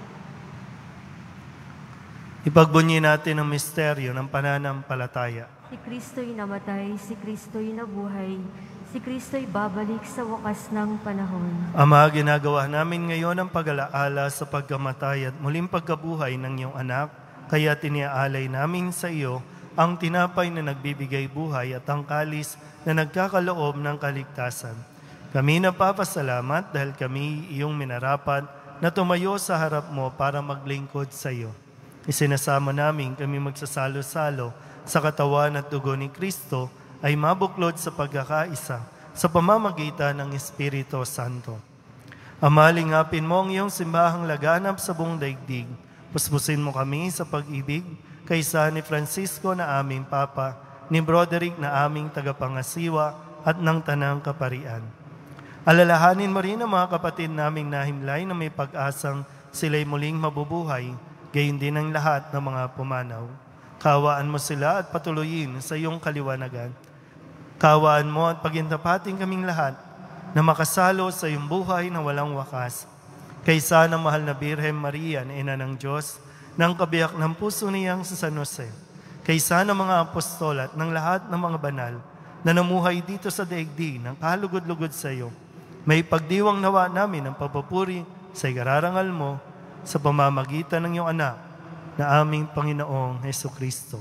Ipagbunyi natin ang misteryo ng pananampalataya. Si Kristo'y namatay, si Kristo'y nabuhay, si Kristo'y babalik sa wakas ng panahon. Ama, ginagawa namin ngayon ang pag-alaala sa pagkamatay at muling pagkabuhay ng iyong anak, kaya tiniaalay namin sa iyo ang tinapay na nagbibigay buhay at ang kalis na nagkakaloob ng kaligtasan. Kami napapasalamat dahil kami iyong minarapat na tumayo sa harap mo para maglingkod sa iyo. Isinasama namin kami magsasalo-salo sa katawan at dugo ni Kristo ay mabuklod sa pagkakaisa sa pamamagitan ng Espiritu Santo. Ama, lingapin mo ang iyong simbahang laganap sa buong daigdig. Puspusin mo kami sa pag-ibig kaysa ni Francisco na aming Papa, ni Broderick na aming tagapangasiwa at ng Tanang Kaparian. Alalahanin mo rin ang mga kapatid naming nahimlay na may pag-asang sila'y muling mabubuhay, gayon din ang lahat ng mga pumanaw. Kawaan mo sila at patuloyin sa iyong kaliwanagan. Kawaan mo at pagintapating kaming lahat na makasalo sa iyong buhay na walang wakas. Kaysa ng mahal na Birhen Maria na Ina ng Diyos, ng kabiyak ng puso niyang sa San Jose, kaysa ng mga apostol at ng lahat ng mga banal na namuhay dito sa daigdig ng kalugod-lugod sa iyo, may pagdiwang nawa namin ang papapuri sa igararangal mo sa pamamagitan ng iyong anak na aming Panginoong Hesukristo.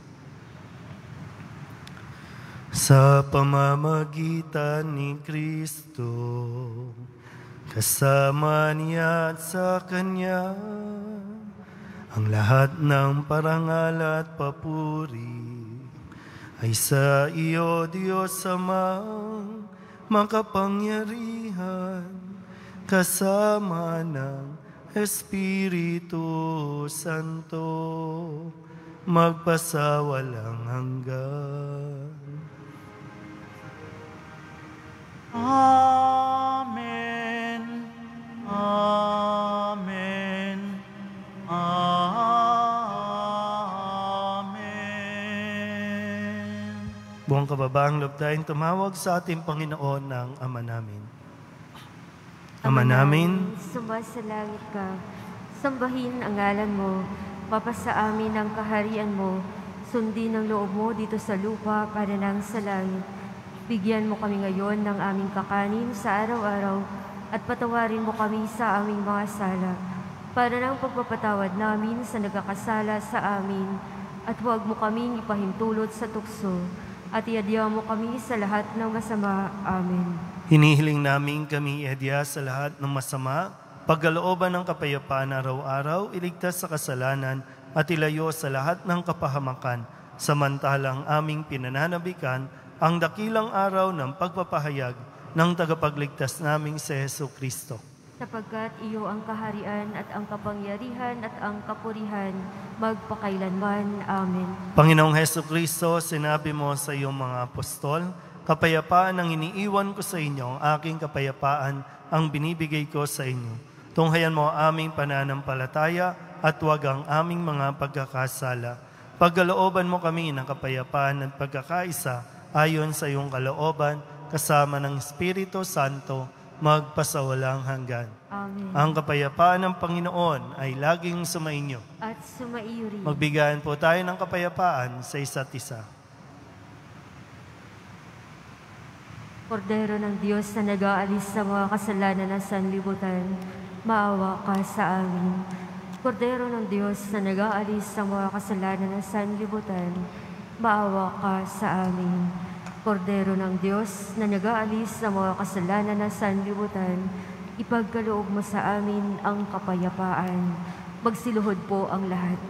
Sa pamamagitan ni Kristo, kasama niya at sa Kanya, ang lahat ng parangal at papuri ay sa iyo, Diyos Amang makapangyarihan, kasama ng Espiritu Santo, magpasawalang hanggan. Amen. Amen. Amen. Buong kababaang loob tayong tumawag sa ating Panginoon ng Ama namin. Ama namin, sumasalangit ka, sambahin ang ngalan mo, papasa amin ang kaharian mo, sundin ang loob mo dito sa lupa para nang sa langit. Bigyan mo kami ngayon ng aming kakanin sa araw-araw at patawarin mo kami sa aming mga sala, para ng pagpapatawad namin sa nagkakasala sa amin, at huwag mo kaming ipahintulot sa tukso, at iadya mo kami sa lahat ng masama. Amen. hinihiling namin kami iadya sa lahat ng masama, pagkalooban ng kapayapaan araw-araw, iligtas sa kasalanan, at ilayo sa lahat ng kapahamakan, samantalang aming pinananabikan ang dakilang araw ng pagpapahayag ng tagapagligtas naming si Jesucristo. Sapagkat iyo ang kaharian at ang kapangyarihan at ang kapurihan magpakailanman. Amen. Panginoong Jesucristo, sinabi mo sa iyong mga apostol, kapayapaan ang iniiwan ko sa inyo, ang aking kapayapaan ang binibigay ko sa inyo. Tunghayan mo ang aming pananampalataya at huwag ang aming mga pagkakasala. Pagkalooban mo kami ng kapayapaan at pagkakaisa ayon sa iyong kalooban, kasama ng Espiritu Santo, magpasawalang hanggan. Amen. Ang kapayapaan ng Panginoon ay laging sumainyo. At sumaiyo rin. Magbigayan po tayo ng kapayapaan sa isa't isa. Kordero ng Diyos na nag-aalis sa mga kasalanan ng sanlibutan, maawa ka sa amin. Kordero ng Diyos na nag-aalis sa mga kasalanan ng sanlibutan, maawa ka sa amin. Kordero ng Diyos na nag-aalis sa mga kasalanan ng sanlibutan, ipagkaloob mo sa amin ang kapayapaan. Magsiluhod po ang lahat.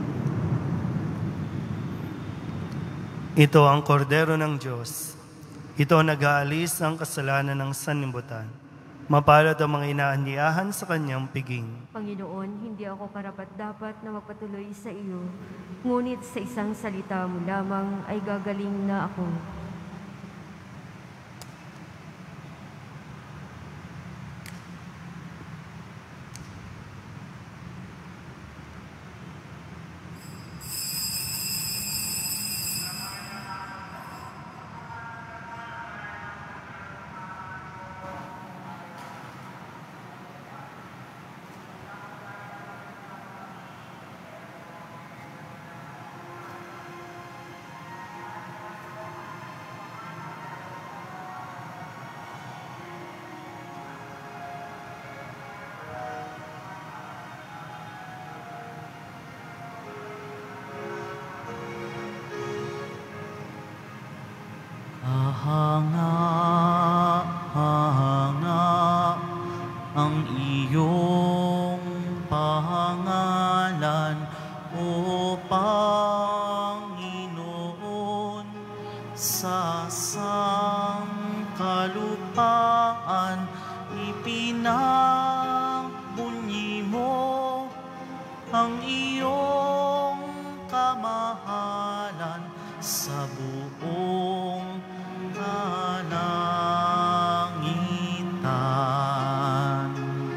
Ito ang kordero ng Diyos. Ito nag-aalis ng kasalanan ng sanlibutan. Mapalad ang mga inaanyayahan sa kanyang piging. Panginoon, hindi ako karapat-dapat na magpatuloy sa iyo, ngunit sa isang salita mo lamang ay gagaling na ako. Hanga, hanga ang iyong pangalan, O Panginoon, sa sangkalupaan ipinagbunyi mo ang iyong kamahalan sa buong kalangitan.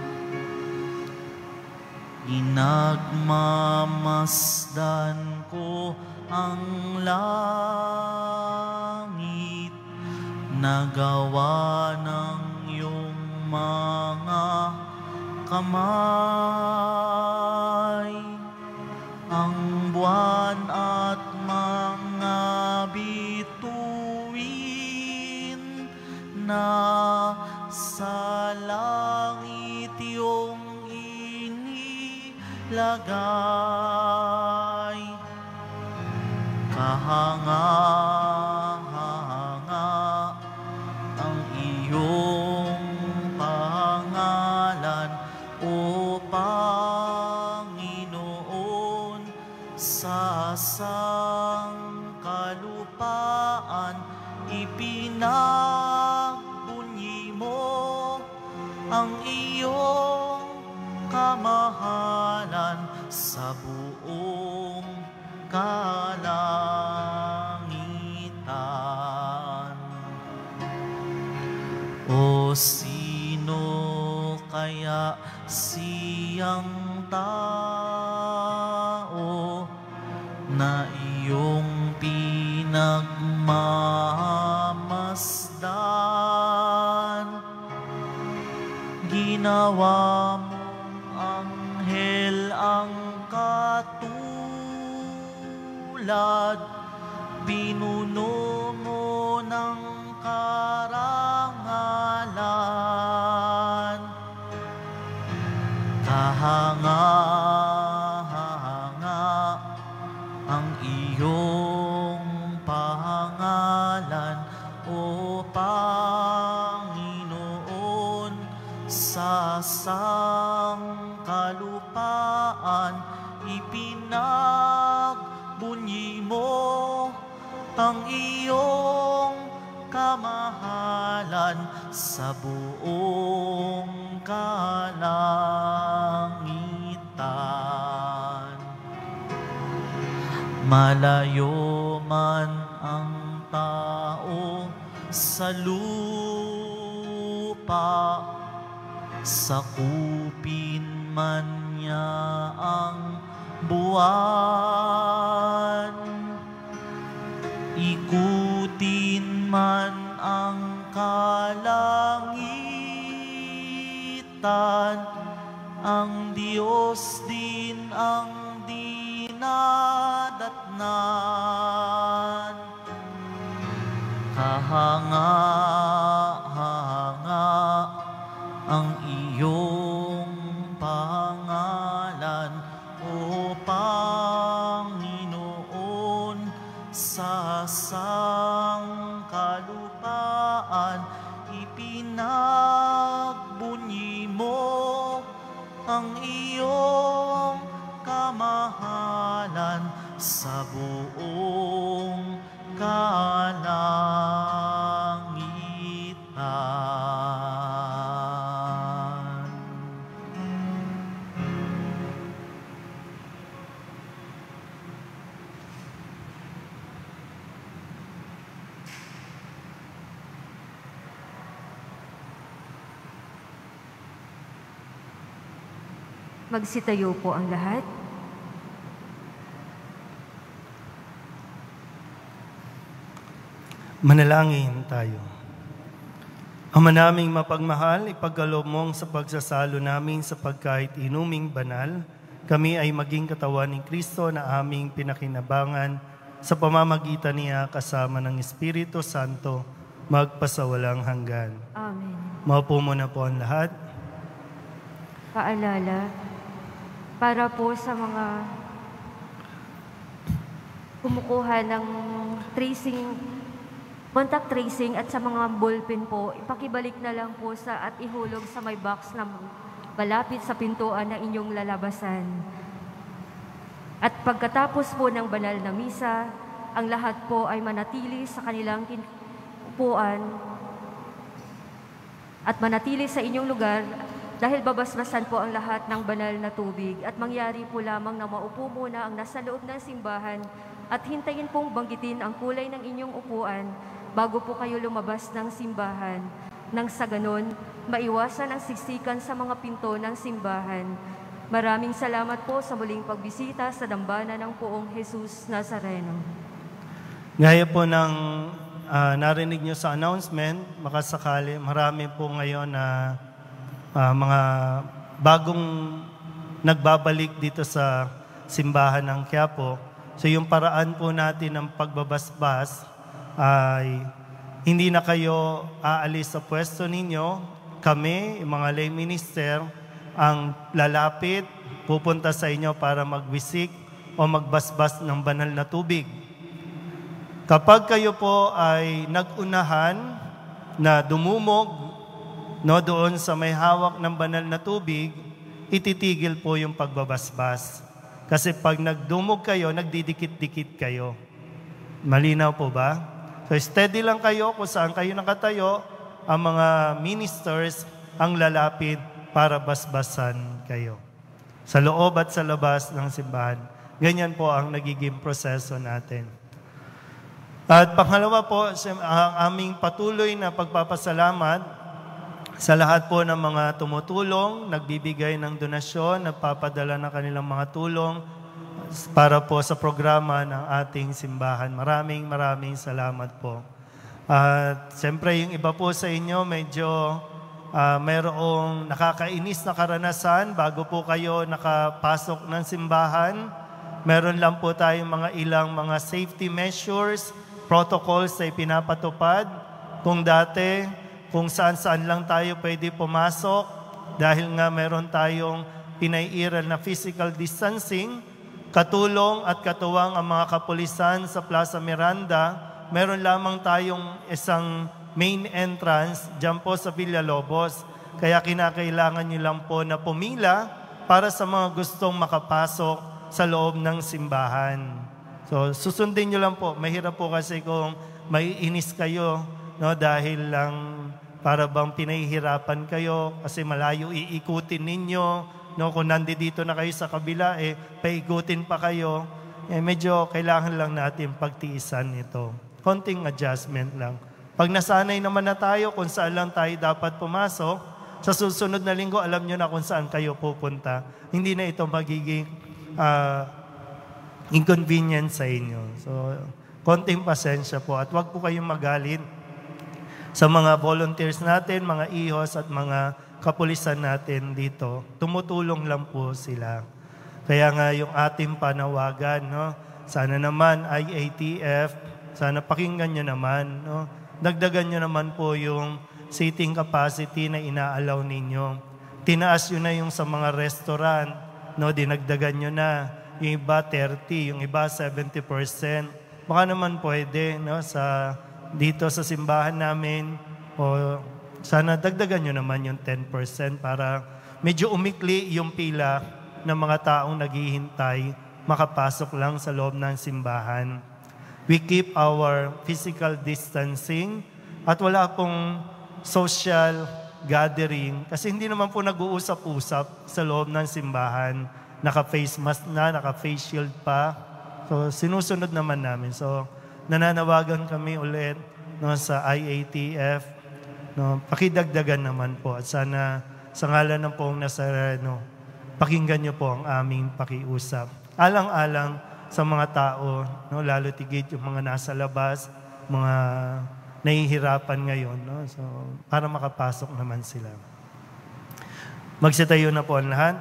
Inagmamasdan ko ang langit, nagawa ng iyong mga kamay, ang buwan at mga bituin na sa langit iyong inilagay. Kahanga-hanga ang iyong pangalan, O Panginoon, sa sangkalupaan ipinagbunyi mo ang iyong kamahalan sa buong kalangitan. O sino kaya siyang tao na iyong pinagmamasdan? Ginawa mong anghel ang katulad, pinuno mo ng karangalan. Kahanga-hanga ang iyong pangalan, O Panginoon, sa sangkalupaan ipinagbunyi mo ang iyong kamahalan sa buong kalangitan. Malayo man ang tao sa lupa, sakupin man niya ang buwan, ikutin man ang kalangitan, ang Diyos din ang dinadatnan. Kahanga-hanga ang iyong pangalan, O Panginoon, sa sangkalupaan ipinagbunyi mo ang iyong kamahalan sa buong kalangitan. Magsitayo po ang lahat. Manalangin tayo. Ama naming mapagmahal, ipagkaloob mong sa pagsasalo namin sa pagkait inuming banal, kami ay maging katawan ni Kristo na aming pinakinabangan sa pamamagitan niya kasama ng Espiritu Santo magpasawalang hanggan. Amen. Maupo muna po ang lahat. Paalala, para po sa mga kumukuha ng tracing, contact tracing at sa mga ballpen po, ipakibalik na lang po sa at ihulog sa may box na malapit sa pintuan ng inyong lalabasan. At pagkatapos po ng banal na misa, ang lahat po ay manatili sa kanilang upuan at manatili sa inyong lugar dahil babasbasan po ang lahat ng banal na tubig at mangyari po lamang na maupo muna ang nasa loob ng simbahan at hintayin pong banggitin ang kulay ng inyong upuan bago po kayo lumabas ng simbahan. Nang sa ganon, maiwasan ang siksikan sa mga pinto ng simbahan. Maraming salamat po sa muling pagbisita sa dambana ng Poong Jesus Nazareno. Gaya po ng uh, narinig nyo sa announcement, makasakali, marami po ngayon na uh, mga bagong nagbabalik dito sa simbahan ng Quiapo. So yung paraan po natin ng pagbabasbas ay hindi na kayo aalis sa pwesto ninyo. Kami, yung mga lay minister, ang lalapit, pupunta sa inyo para magwisik o magbasbas ng banal na tubig. Kapag kayo po ay nagunahan na dumumog no, doon sa may hawak ng banal na tubig, ititigil po yung pagbabasbas. Kasi pag nagdumog kayo, nagdidikit-dikit kayo. Malinaw po ba? So steady lang kayo kung saan kayo nakatayo, ang mga ministers ang lalapit para basbasan kayo. Sa loob at sa labas ng simbahan. Ganyan po ang nagiging proseso natin. At pangalawa po, ang aming patuloy na pagpapasalamat sa lahat po ng mga tumutulong, nagbibigay ng donasyon, nagpapadala ng kanilang mga tulong para po sa programa ng ating simbahan. Maraming maraming salamat po. At siyempre yung iba po sa inyo medyo uh, mayroong nakakainis na karanasan bago po kayo nakapasok ng simbahan. Meron lang po tayong mga ilang mga safety measures, protocols na ipinapatupad. Kung dati, kung saan-saan lang tayo pwede pumasok dahil nga meron tayong pinaiiral na physical distancing, katulong at katuwang ang mga kapulisan sa Plaza Miranda, meron lamang tayong isang main entrance dyan po sa Villalobos. Kaya kinakailangan nyo lang po na pumila para sa mga gustong makapasok sa loob ng simbahan. So susundin nyo lang po. Mahirap po kasi kung maiinis kayo, no, dahil lang para bang pinahihirapan kayo kasi malayo iikutin ninyo. No, kung nandito na kayo sa kabila, eh, paikutin pa kayo. Eh, medyo kailangan lang natin pagtiisan ito. Konting adjustment lang. Pag nasanay naman na tayo kung saan lang tayo dapat pumasok, sa susunod na linggo, alam nyo na kung saan kayo pupunta. Hindi na ito magiging uh, inconvenience sa inyo. So, konting pasensya po. At wag po kayong magalit sa mga volunteers natin, mga ihos at mga kapulisan natin dito. Tumutulong lang po sila. Kaya nga yung ating panawagan, no? Sana naman I A T F, sana pakinggan nyo naman, no? Dagdagan nyo naman po yung seating capacity na inaalaw ninyo. Tinaas nyo na yung sa mga restaurant, no? Dinagdagan nyo na. Yung iba thirty, yung iba seventy percent. Baka naman pwede, no? Sa, dito sa simbahan namin, o sana dagdagan nyo naman yung ten percent para medyo umikli yung pila ng mga taong naghihintay makapasok lang sa loob ng simbahan. We keep our physical distancing at wala pong social gathering kasi hindi naman po nag-uusap-usap sa loob ng simbahan. Naka-face mask na, naka-face shield pa. So sinusunod naman namin. So nananawagan kami ulit, no, sa I A T F. No, pakidagdagan naman po at sana sa ngalan ng Poong Nazareno pakinggan niyo po ang aming pakiusap. Alang-alang sa mga tao, no, lalo tigit yung mga nasa labas, mga nahihirapan ngayon, no, so para makapasok naman sila. Magsitayo na po ang lahat.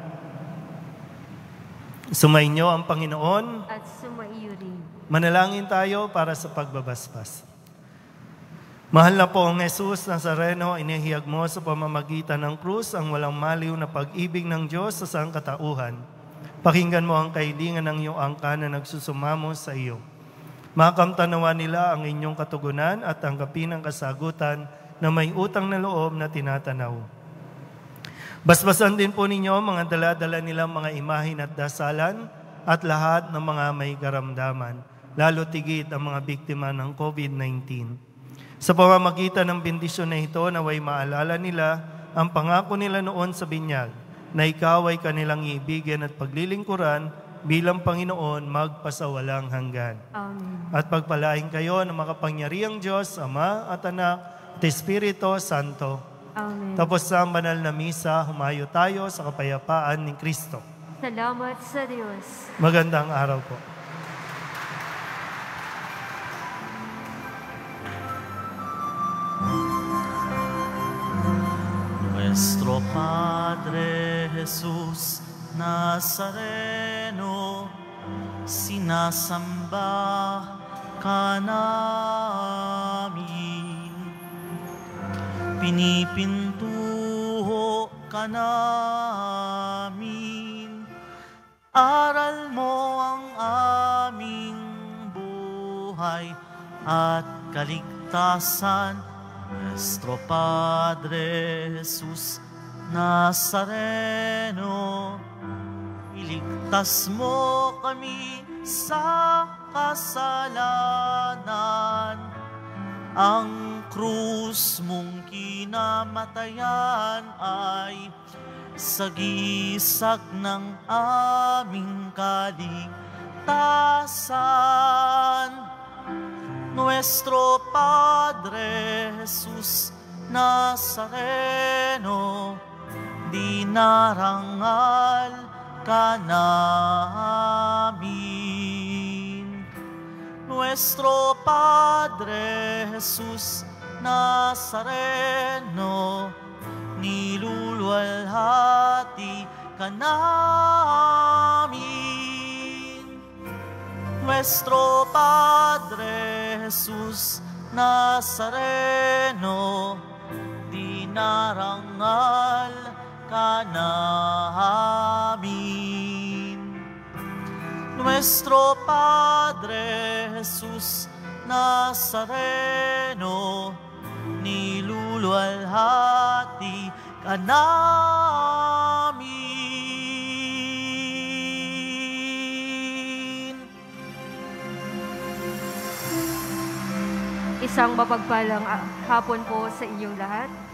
Sumainyo ang Panginoon. At sumaiyo rin. Manalangin tayo para sa pagbabasbas. Mahal na po ang Jesus Nazareno, inihiyag mo sa pamamagitan ng krus ang walang maliw na pag-ibig ng Diyos sa sangkatauhan. Pakinggan mo ang kahilingan ng iyong angka na nagsusumamo sa iyo. Makamtanawa nila ang inyong katugunan at tanggapin ang kasagutan na may utang na loob na tinatanaw. Basbasan din po ninyo mga dala-dala nilang mga imahin at dasalan at lahat ng mga may karamdaman, lalo tigit ang mga biktima ng COVID nineteen. Sa pamamagitan ng bendisyon na ito, naway maalala nila ang pangako nila noon sa binyag, na ikaw ay kanilang iibigin at paglilingkuran bilang Panginoon magpasawalang hanggan. Amen. At pagpalain kayo ng makapangyarihang Diyos, Ama at Anak at Espiritu Santo. Amen. Tapos sa banal na misa, humayo tayo sa kapayapaan ni Kristo. Salamat sa Diyos. Magandang araw po. Nuestro Padre Jesus Nazareno, sinasamba ka namin, pinipintuho ka namin, aral mo ang aming buhay at kaligtasan. Nuestro Padre Jesus Nazareno, iligtas mo kami sa kasalanan. Ang krus mong kinamatayan ay sagisag ng aming kaligtasan. Nuestro Padre Jesus Nazareno, dinarangal ka namin. Nuestro Padre Jesus Nazareno, niluluwalhati ka namin. Nuestro Padre Jesus Nazareno, dinarangal ka namin. Nuestro Padre Jesus Nazareno, niluluwalhati ka namin. Isang mapagpalang hapon po sa inyong lahat.